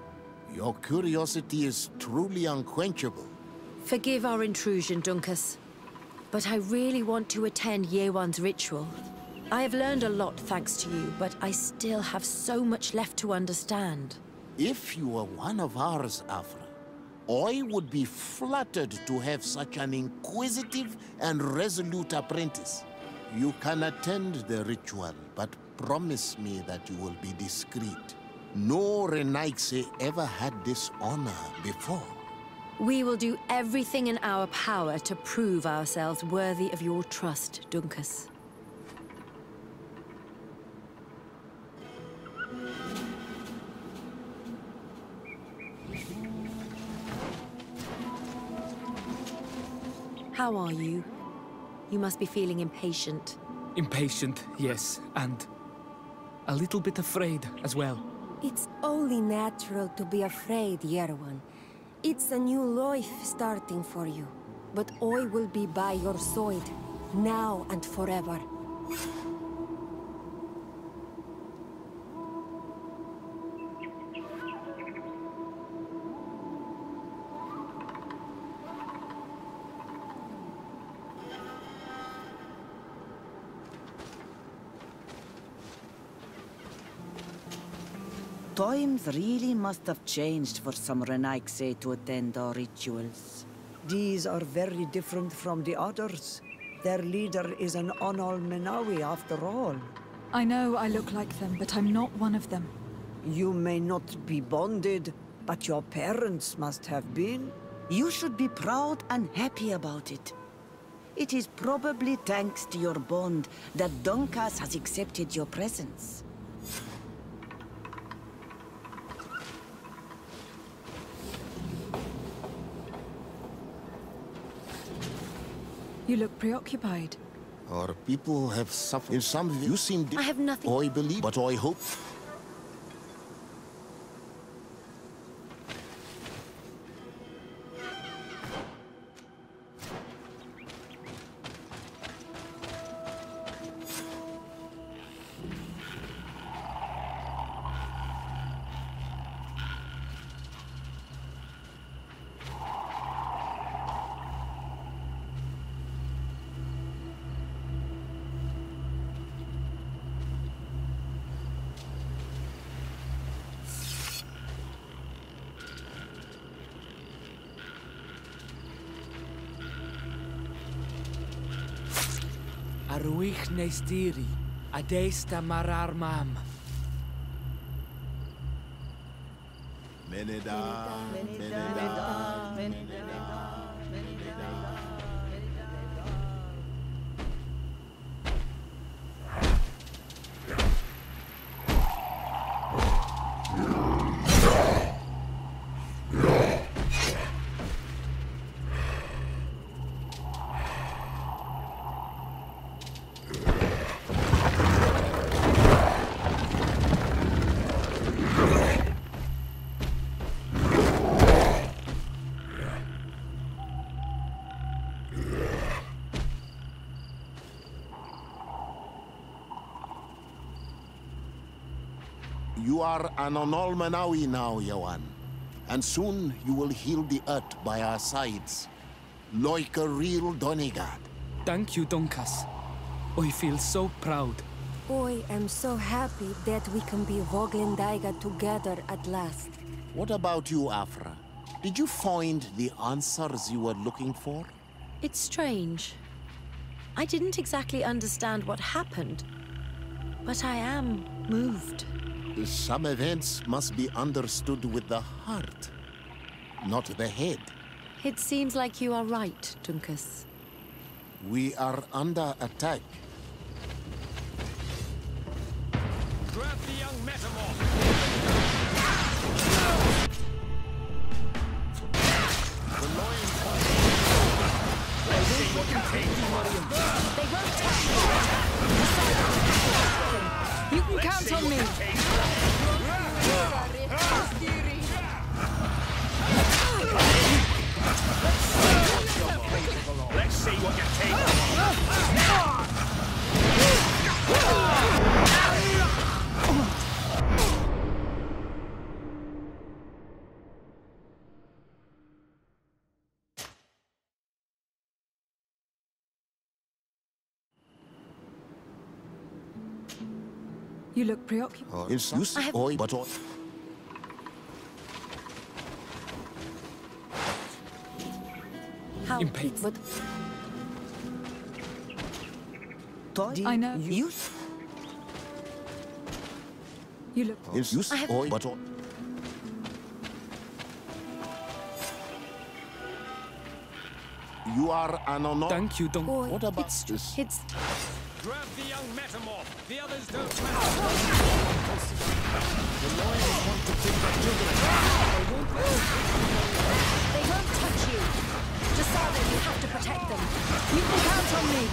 Your curiosity is truly unquenchable.
Forgive our intrusion, Dunkus, but I really want to attend Yewan's ritual. I have learned a lot thanks to you, but I still have so much left to understand.
If you were one of ours, Afra, I would be flattered to have such an inquisitive and resolute apprentice. You can attend the ritual, but promise me that you will be discreet. No Renaigse ever had this honor before.
We will do everything in our power to prove ourselves worthy of your trust, Dunkus. How are you? You must be feeling impatient.
Impatient, yes, and a little bit afraid as well.
It's only natural to be afraid, Yerwan. It's a new life starting for you. But I will be by your side, now and forever.
Times really must have changed for some Renaigse to attend our rituals. These are very different from the others. Their leader is an Onol Menawi after all.
I know I look like them, but I'm not one of them.
You may not be bonded, but your parents must have been. You should be proud and happy about it. It is probably thanks to your bond that Dunkas has accepted your presence.
You look preoccupied.
Our people have suffered. In some you seem...
I have nothing...
I believe, but I hope...
Arwich neistiri, adesta marar mam.
Meneda, Meneda, Meneda. You are an Onolmanawi now, Yawan. And soon you will heal the earth by our sides. Like a real Donegad.
Thank you, Donkas. I feel so proud.
I am so happy that we can be Voglendaiga together at last.
What about you, Afra? Did you find the answers you were looking for?
It's strange. I didn't exactly understand what happened, but I am moved.
Some events must be understood with the heart, not the head.
It seems like you are right, Dunkus.
We are under attack.
Grab the young metamorph!
The lion
Let's see what you take!
They won't touch me!
You can count on me!
Let's see what you take!
You look preoccupied.
It's you see, oi, but oi.
How?
Impatient.
But
I know.
You?
You look...
It's you see, oi, but oi. You are an honor.
Thank you, Don.
What about this?
it's...
Grab the young metamorph! The others don't matter!
The lions want to take the children.
They won't touch you. Jasada, you have to protect them.
You can count on me!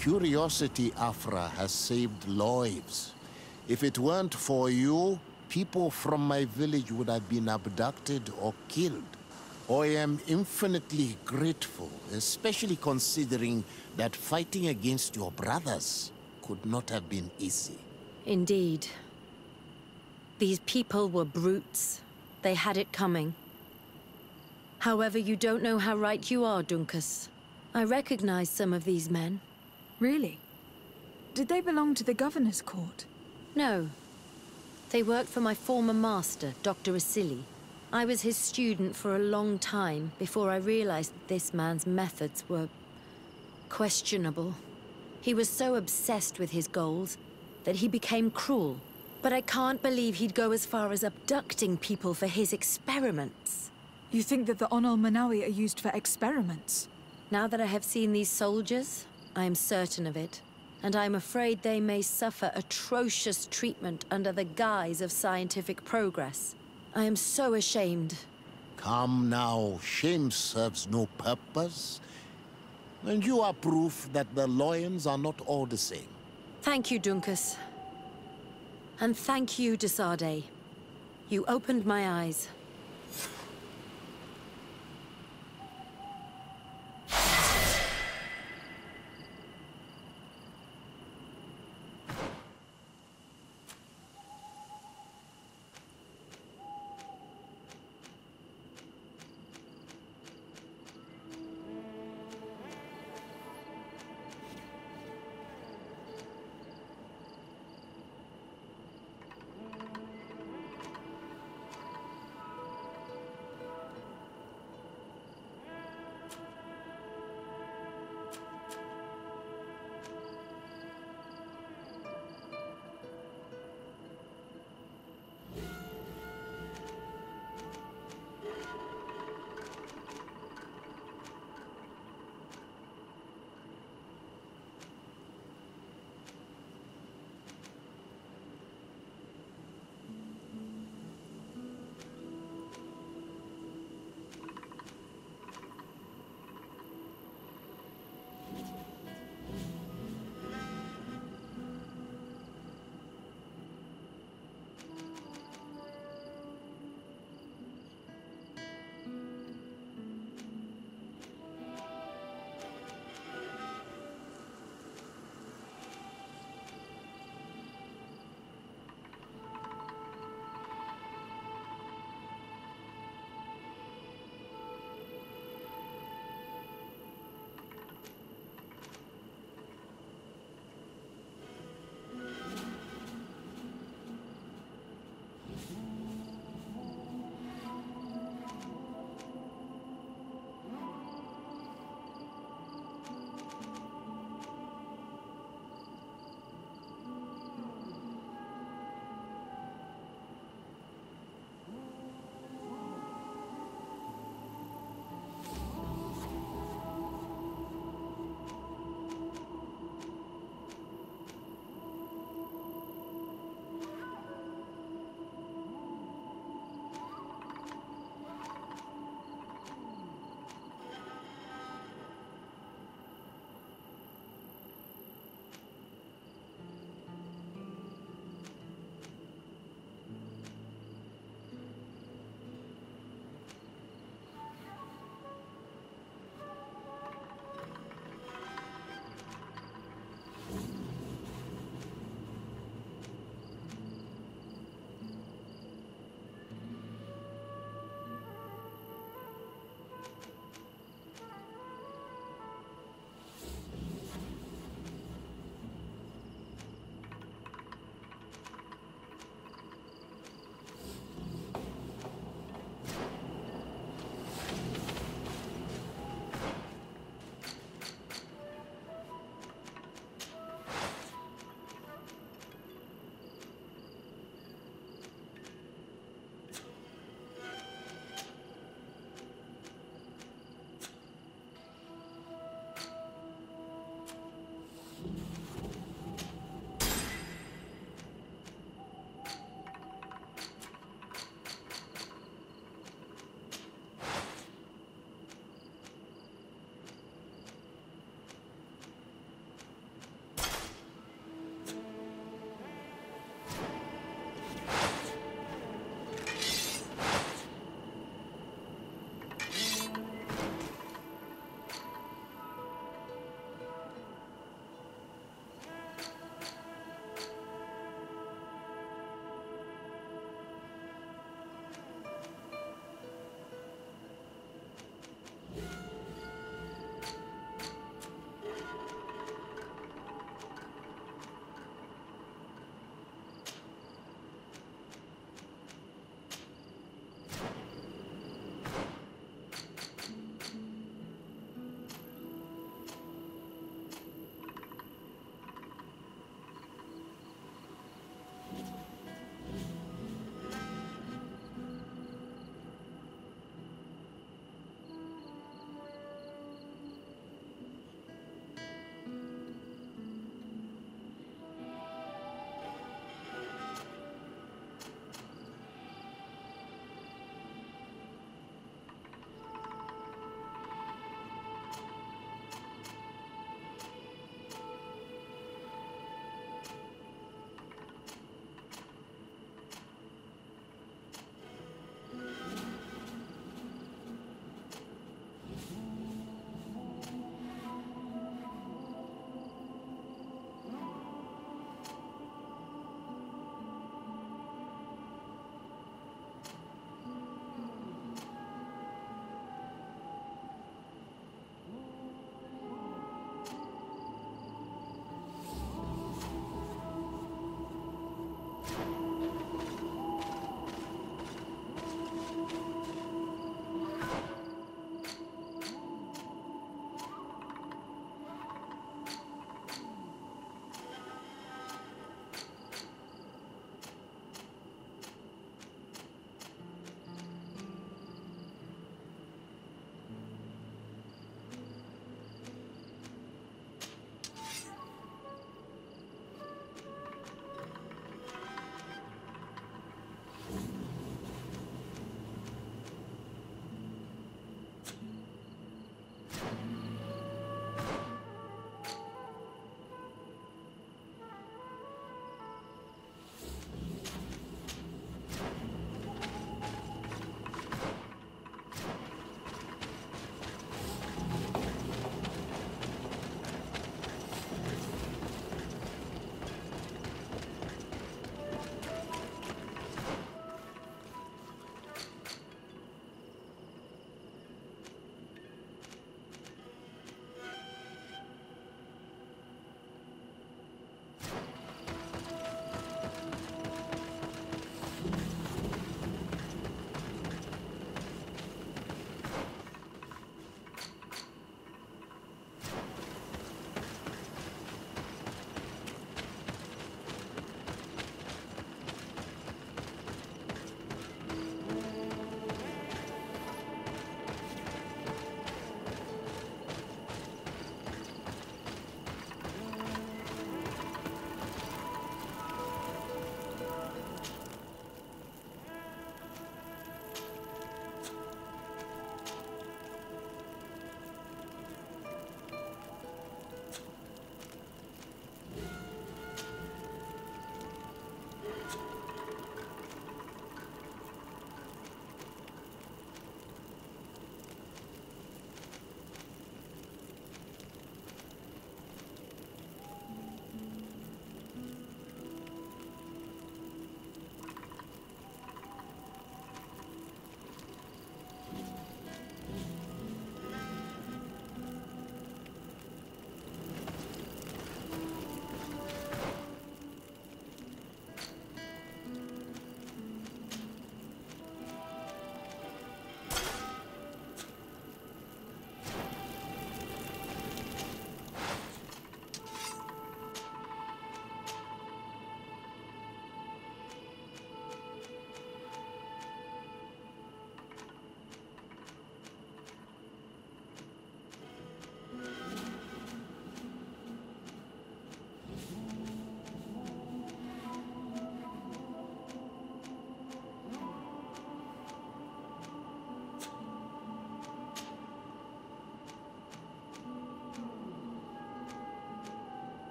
curiosity, Afra, has saved lives. If it weren't for you, people from my village would have been abducted or killed. I am infinitely grateful, especially considering that fighting against your brothers could not have been easy.
Indeed. These people were brutes. They had it coming. However, you don't know how right you are, Dunkus. I recognize some of these men.
Really? Did they belong to the governor's court?
No. They worked for my former master, Dr. Asili. I was his student for a long time before I realized that this man's methods were questionable. He was so obsessed with his goals that he became cruel. But I can't believe he'd go as far as abducting people for his experiments.
You think that the Onol Manawi are used for experiments?
Now that I have seen these soldiers, I am certain of it. And I'm afraid they may suffer atrocious treatment under the guise of scientific progress. I am so ashamed.
Come now, shame serves no purpose. And you are proof that the lions are not all the same.
Thank you, Dunkus. And thank you, Desade. You opened my eyes.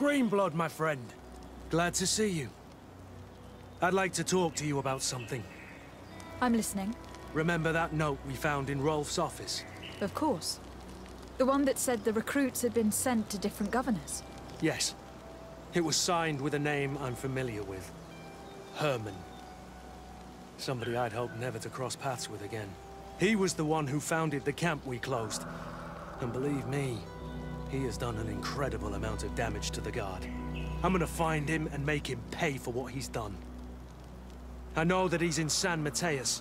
Greenblood, my friend. Glad to see you. I'd like to talk to you about something.
I'm listening.
Remember that note we found in Rolf's office?
Of course. The one that said the recruits had been sent to different governors.
Yes. It was signed with a name I'm familiar with. Herman. Somebody I'd hoped never to cross paths with again. He was the one who founded the camp we closed. And believe me, he has done an incredible amount of damage to the Guard. I'm gonna find him and make him pay for what he's done. I know that he's in San Mateus.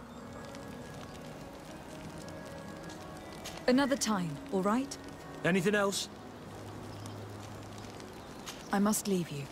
Another time, all right?
Anything else?
I must leave you.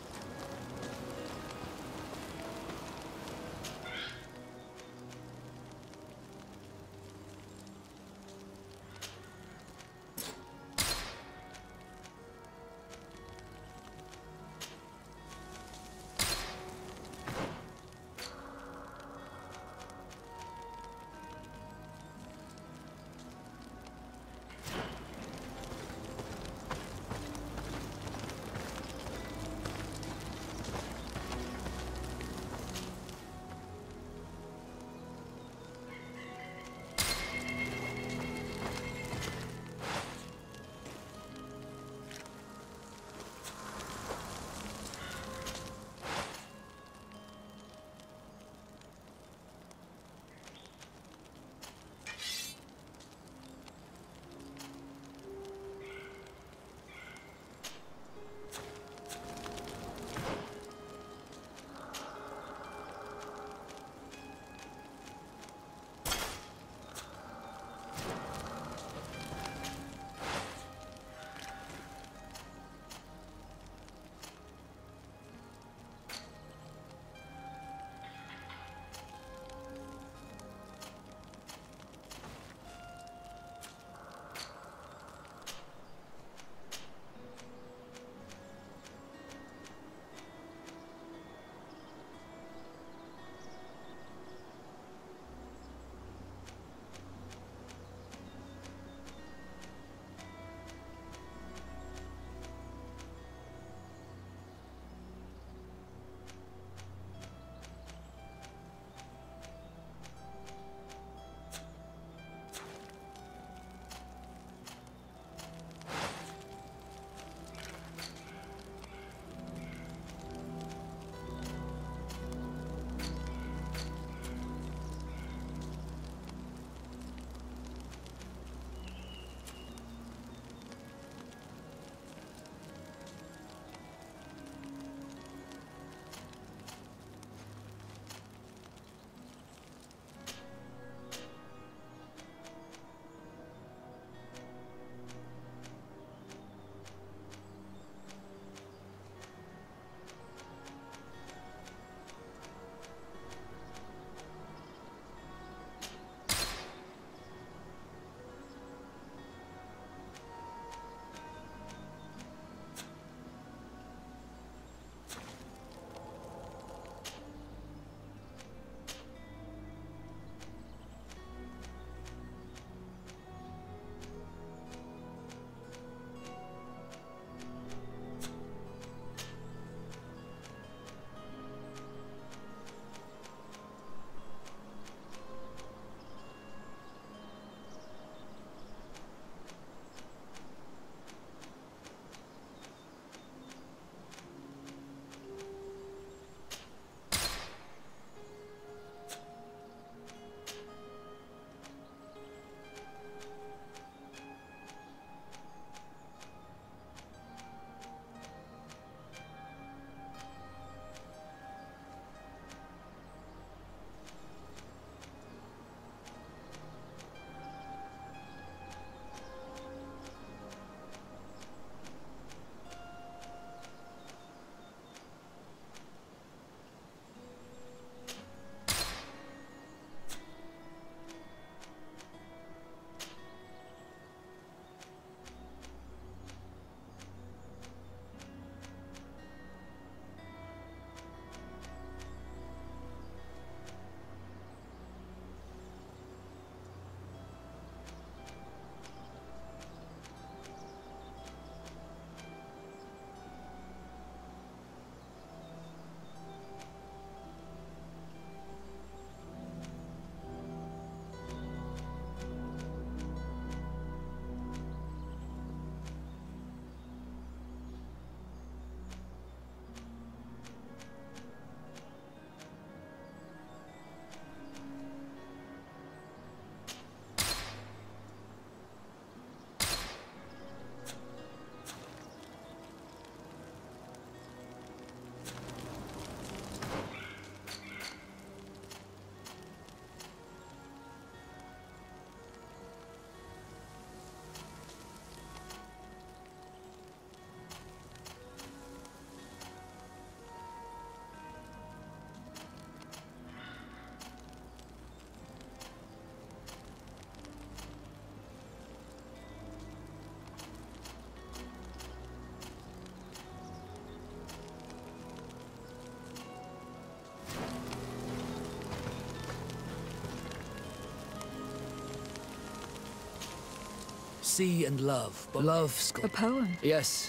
sea and love, but love
A
sculpture.
poem?
Yes,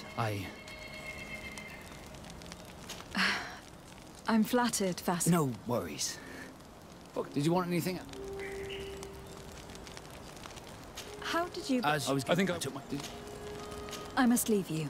I'm flattered, Vassal.
No worries. Look, did you want anything?
How did you...
As I think I took my...
I must leave you.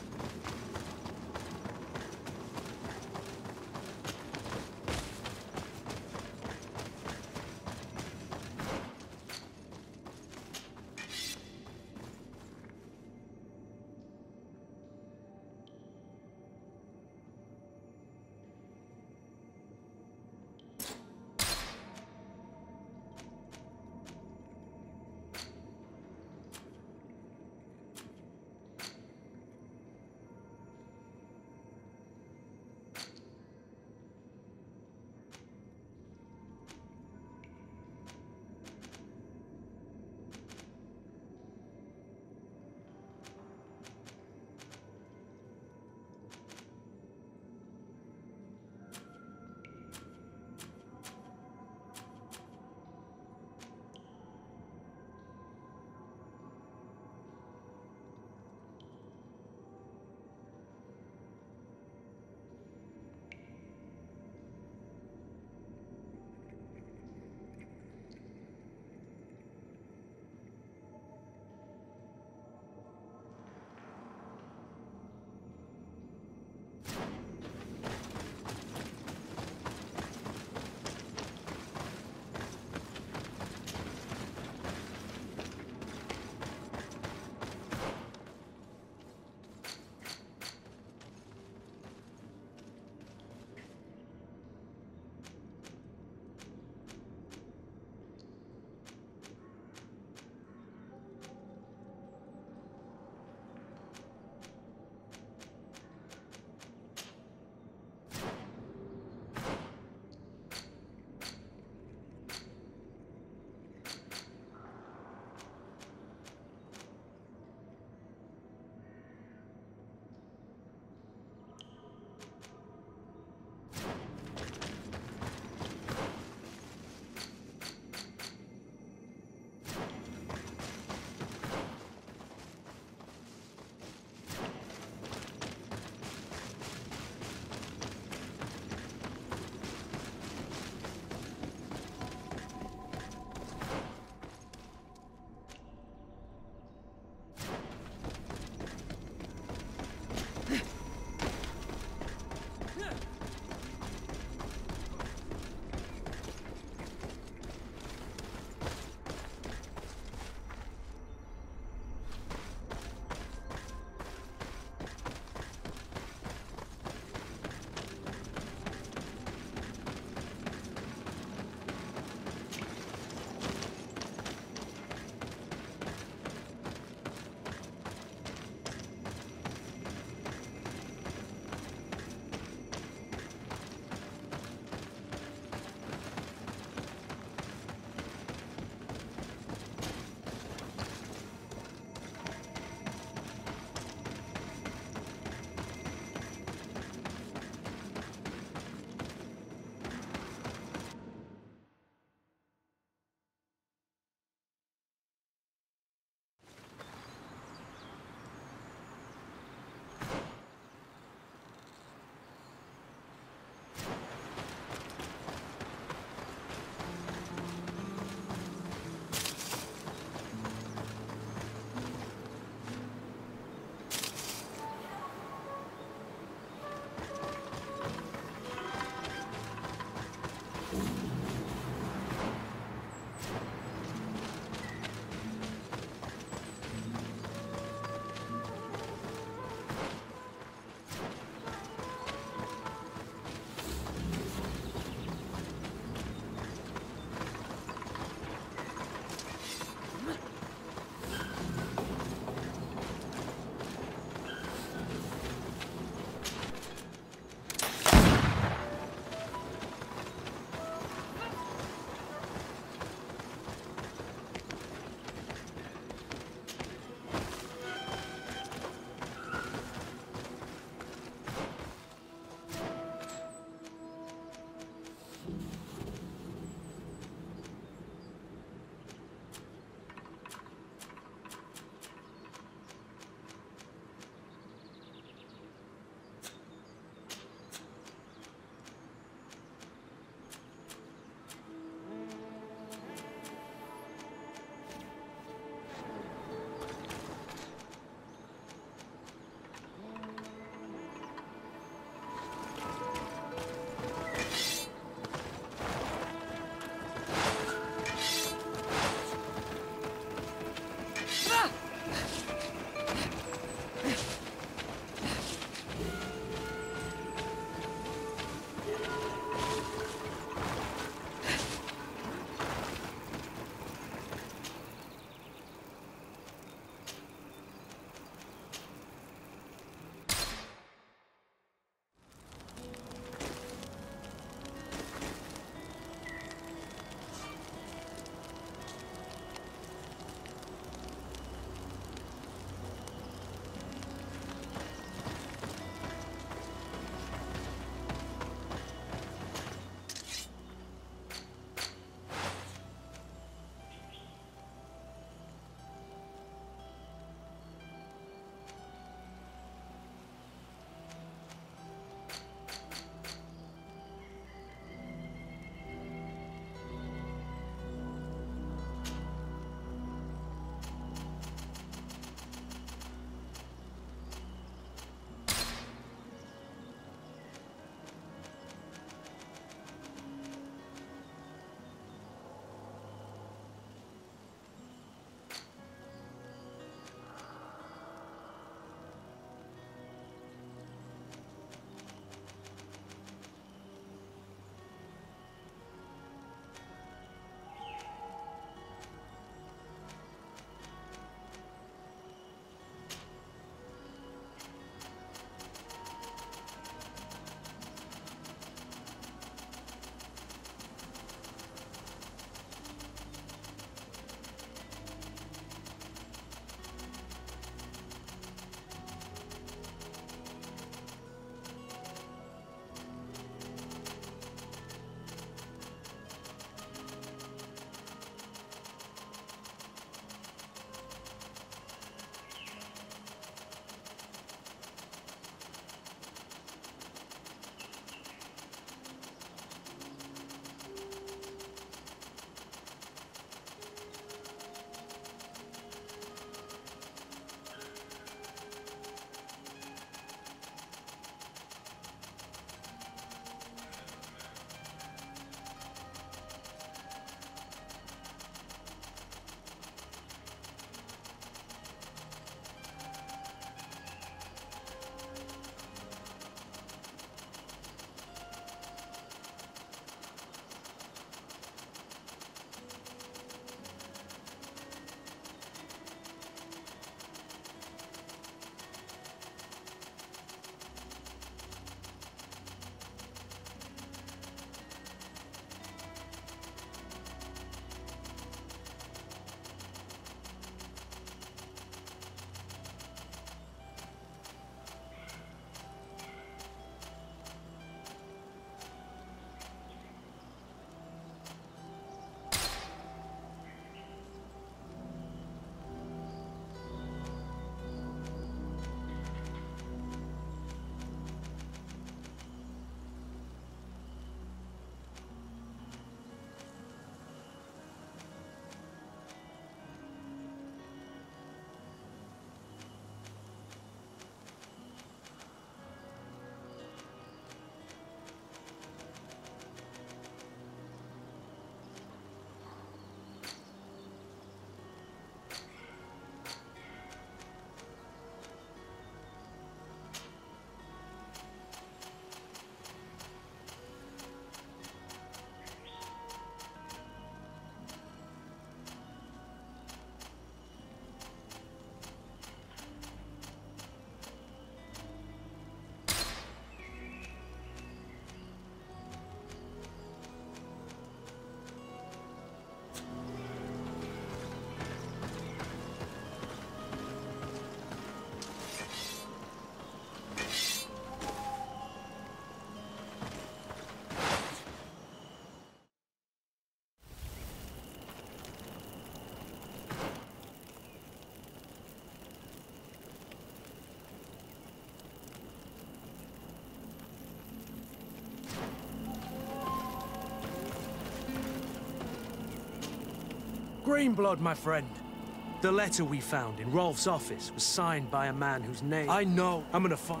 Greenblood, my friend. The letter we found in Rolf's office was signed by a man whose name I know I'm gonna find.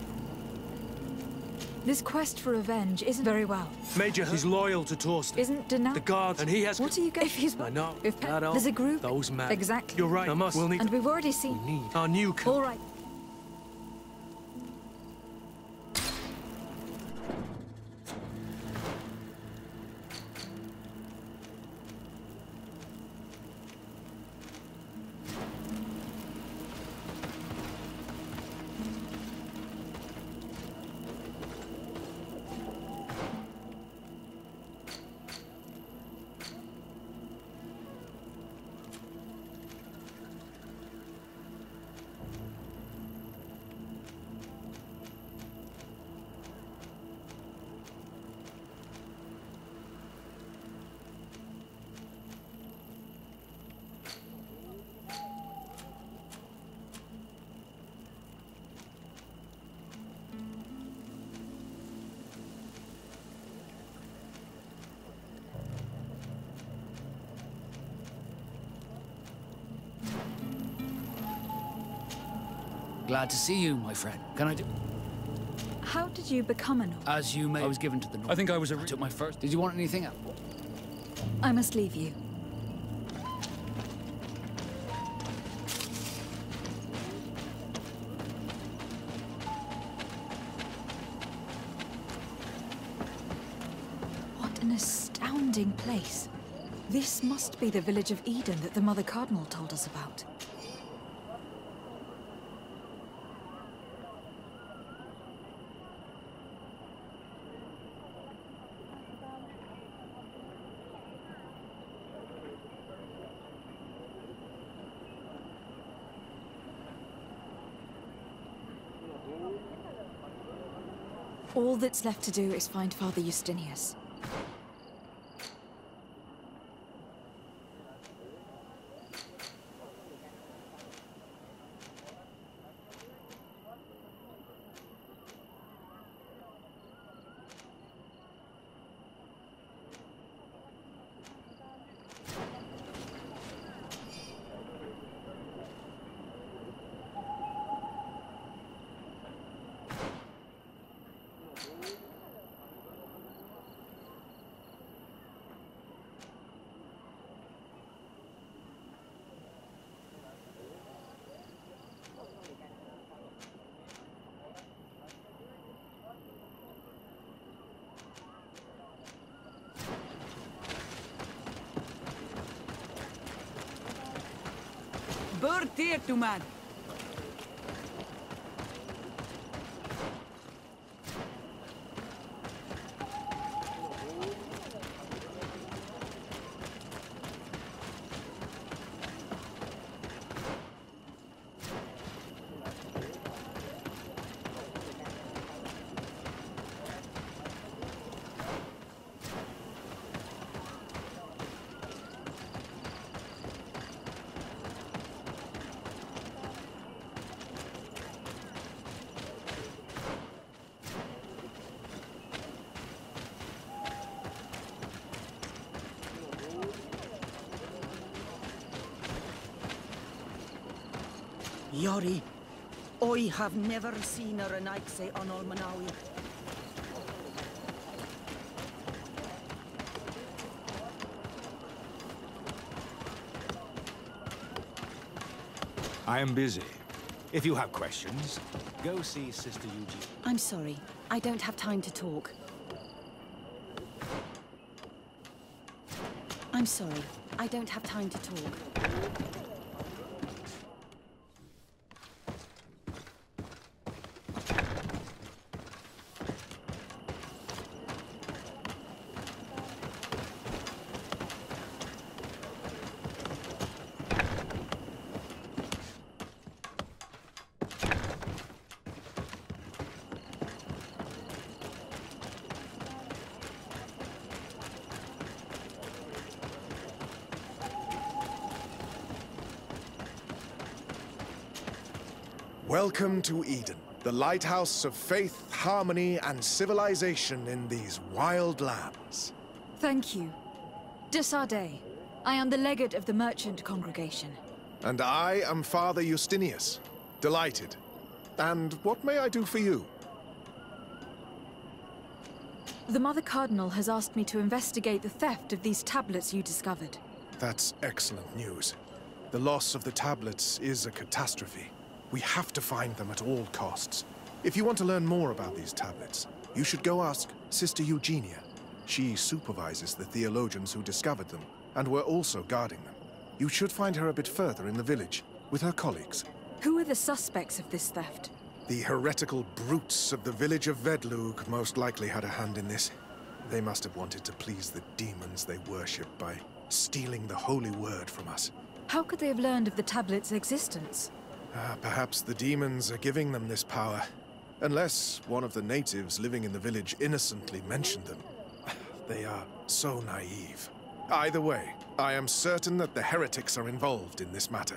This quest for revenge isn't very well.
Major, he's loyal to Torsten.
Isn't Denal?
The guards, and he has...
What are you going... If he's...
I know.
If
There's
a group...
Those men.
Exactly.
You're right. We'll need...
And we've already seen...
We need our new...
All right.
Glad to see you, my friend. Can I do...
How did you become an orc?
As you may... I was given to the North.
I think I was
took my first... Did you want anything else?
I must leave you. What an astounding place. This must be the village of Eden that the Mother Cardinal told us about. All that's left to do is find Father Justinius.
Bird here to man.
Yori, I have never seen a Renaigse on Olmanawi.
I am busy. If you have questions, go see Sister Eugene.
I'm sorry. I don't have time to talk. I'm sorry. I don't have time to talk.
Welcome to Eden, the lighthouse of faith, harmony, and civilization in these wild lands.
Thank you. Desade. I am the legate of the merchant congregation.
And I am Father Justinius. Delighted. And what may I do for you?
The Mother Cardinal has asked me to investigate the theft of these tablets you discovered.
That's excellent news. The loss of the tablets is a catastrophe. We have to find them at all costs. If you want to learn more about these tablets, you should go ask Sister Eugenia. She supervises the theologians who discovered them, and were also guarding them. You should find her a bit further in the village, with her colleagues.
Who are the suspects of this theft?
The heretical brutes of the village of Vedlug most likely had a hand in this. They must have wanted to please the demons they worship by stealing the holy word from us.
How could they have learned of the tablet's existence?
Perhaps the demons are giving them this power. Unless one of the natives living in the village innocently mentioned them. They are so naive. Either way, I am certain that the heretics are involved in this matter.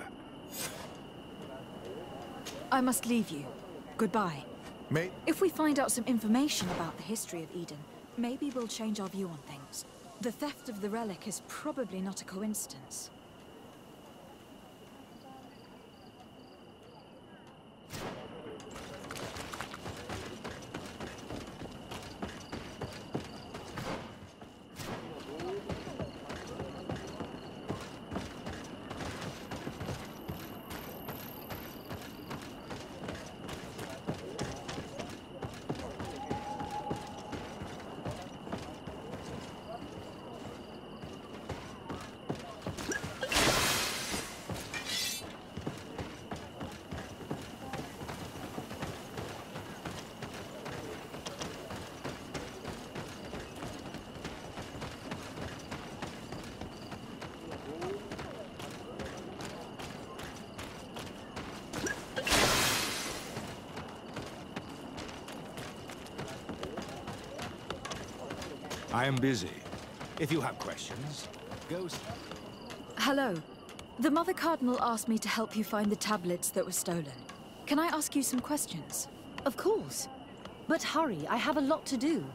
I must leave you. Goodbye.
May...
If we find out some information about the history of Eden, maybe we'll change our view on things. The theft of the relic is probably not a coincidence.
I am busy. If you have questions, go...
Hello. The Mother Cardinal asked me to help you find the tablets that were stolen. Can I ask you some questions?
Of course. But hurry, I have a lot to do.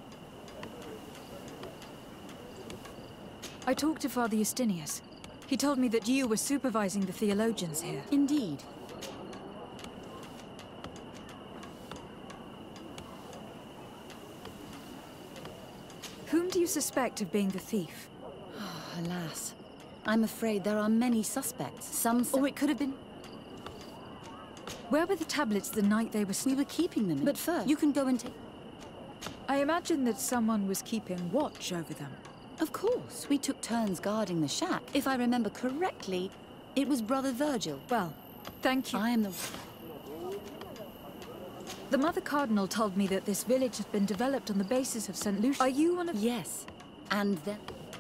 I talked to Father Justinius. He told me that you were supervising the theologians here.
Indeed.
Whom do you suspect of being the thief?
Alas. I'm afraid there are many suspects. Some or it could have been...
Where were the tablets the night they were...
We were keeping them. But first, you can go and take...
I imagine that someone was keeping watch over them.
Of course. We took turns guarding the shack. If I remember correctly, it was Brother Virgil.
Well, thank you.
I am the...
The Mother Cardinal told me that this village has been developed on the basis of St. Lucian. Are you one of...
Yes. And then...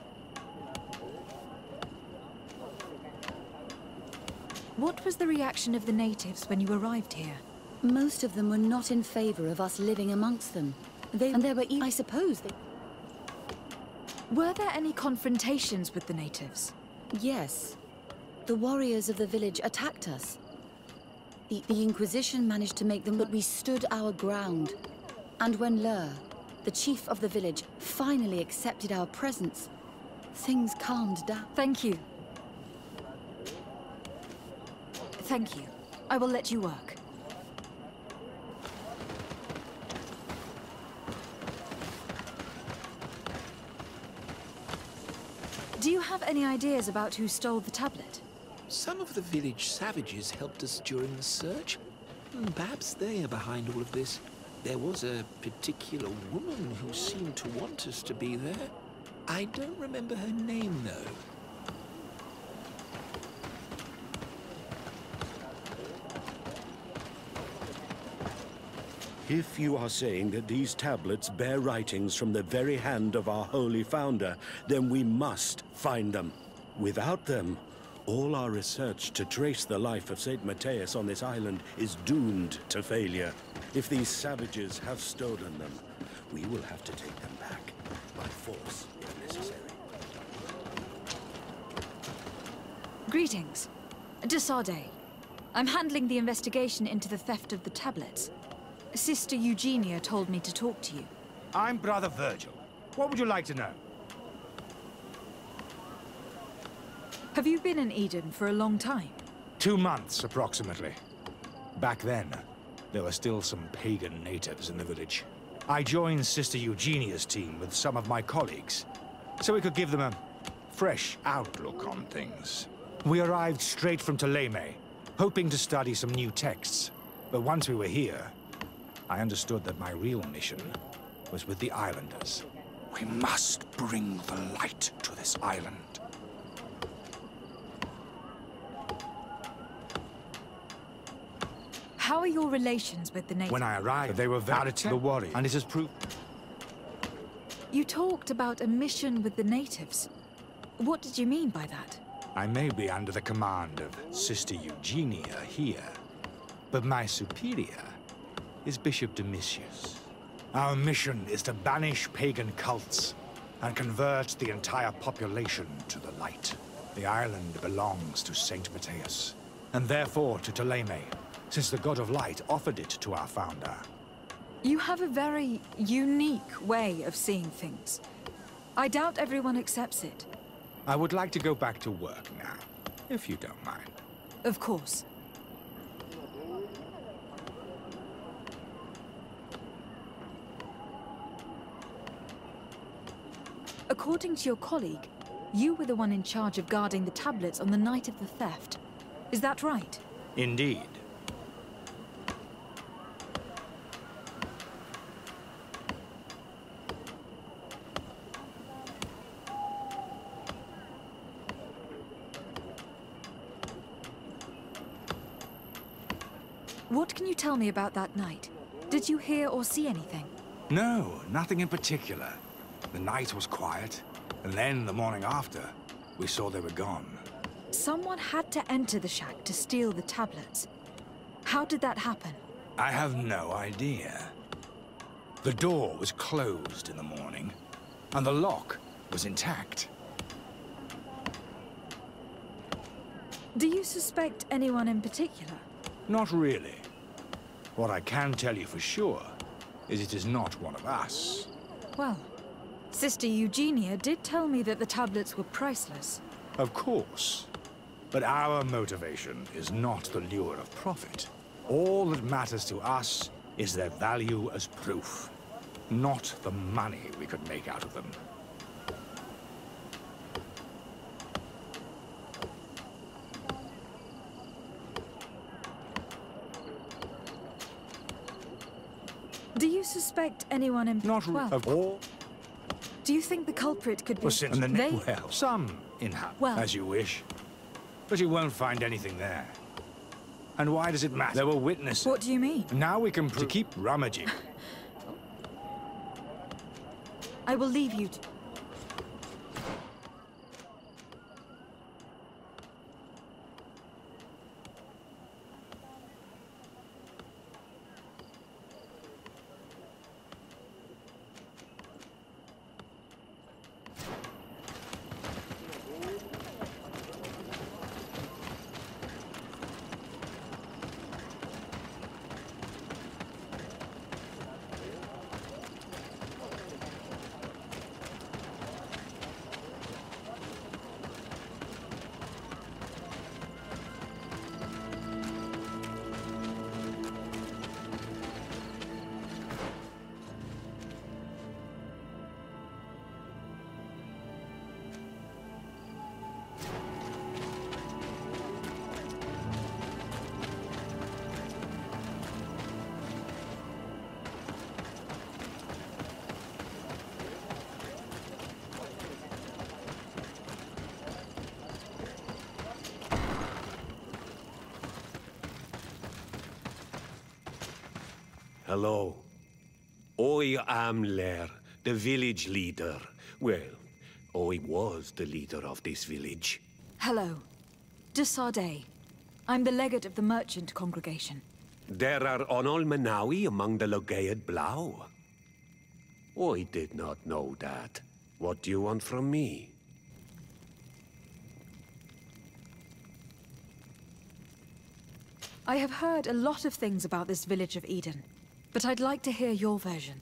What was the reaction of the natives when you arrived here?
Most of them were not in favor of us living amongst them. And there were I suppose they...
Were there any confrontations with the natives?
Yes. The warriors of the village attacked us. The Inquisition managed to make them, but we stood our ground. And when Lur, the chief of the village, finally accepted our presence, things calmed down.
Thank you. Thank you. I will let you work. Do you have any ideas about who stole the tablet?
Some of the village savages helped us during the search. Perhaps they are behind all of this. There was a particular woman who seemed to want us to be there. I don't remember her name, though.
If you are saying that these tablets bear writings from the very hand of our holy founder, then we must find them. Without them, all our research to trace the life of St. Matthias on this island is doomed to failure. If these savages have stolen them, we will have to take them back, by force, if necessary.
Greetings. De Sardet. I'm handling the investigation into the theft of the tablets. Sister Eugenia told me to talk to you.
I'm Brother Virgil. What would you like to know?
Have you been in Eden for a long time?
2 months, approximately. Back then, there were still some pagan natives in the village. I joined Sister Eugenia's team with some of my colleagues, so we could give them a fresh outlook on things. We arrived straight from Ptolemy, hoping to study some new texts. But once we were here, I understood that my real mission was with the islanders. We must bring the light to this island.
How are your relations with the natives?
When I arrived, they were very the warrior, and it has proved...
You talked about a mission with the natives. What did you mean by that?
I may be under the command of Sister Eugenia here, but my superior is Bishop Domitius. Our mission is to banish pagan cults and convert the entire population to the light. The island belongs to Saint Matthias, and therefore to Ptolemy, since the god of light offered it to our founder.
You have a very unique way of seeing things. I doubt everyone accepts it.
I would like to go back to work now, if you don't mind.
Of course. According to your colleague, you were the one in charge of guarding the tablets on the night of the theft. Is that right?
Indeed.
What can you tell me about that night? Did you hear or see anything?
No, nothing in particular. The night was quiet, and then the morning after, we saw they were gone.
Someone had to enter the shack to steal the tablets. How did that happen?
I have no idea. The door was closed in the morning, and the lock was intact.
Do you suspect anyone in particular?
Not really. What I can tell you for sure is it is not one of us.
Well, Sister Eugenia did tell me that the tablets were priceless.
Of course. But our motivation is not the lure of profit. All that matters to us is their value as proof, not the money we could make out of them.
Do you suspect anyone in...
Not of all.
Do you think the culprit could be...
Well, some in-house,
Well,
as you wish. But you won't find anything there. And why does it matter? There were witnesses.
What do you mean?
Now we can to keep rummaging.
I will leave you to...
Hello. I am Lair, the village leader. Well, I was the leader of this village.
Hello. De Sardet. I'm the legate of the merchant congregation.
There are Onolmenawi among the Logead Blau. I did not know that. What do you want from me?
I have heard a lot of things about this village of Eden, but I'd like to hear your version.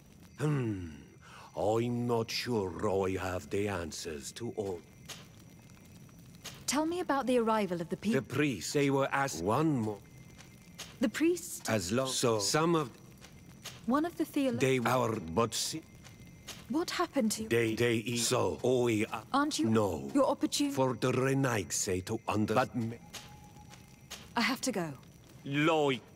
I'm not sure I have the answers to all.
Tell me about the arrival of the people.
The priests, they were asked one more.
The priests?
As long so some of
One of the theologians.
they our but
What happened to you?
they so we
Aren't you?
No.
Your opportunity.
For the Renaig say to under but
I have to go.
Loi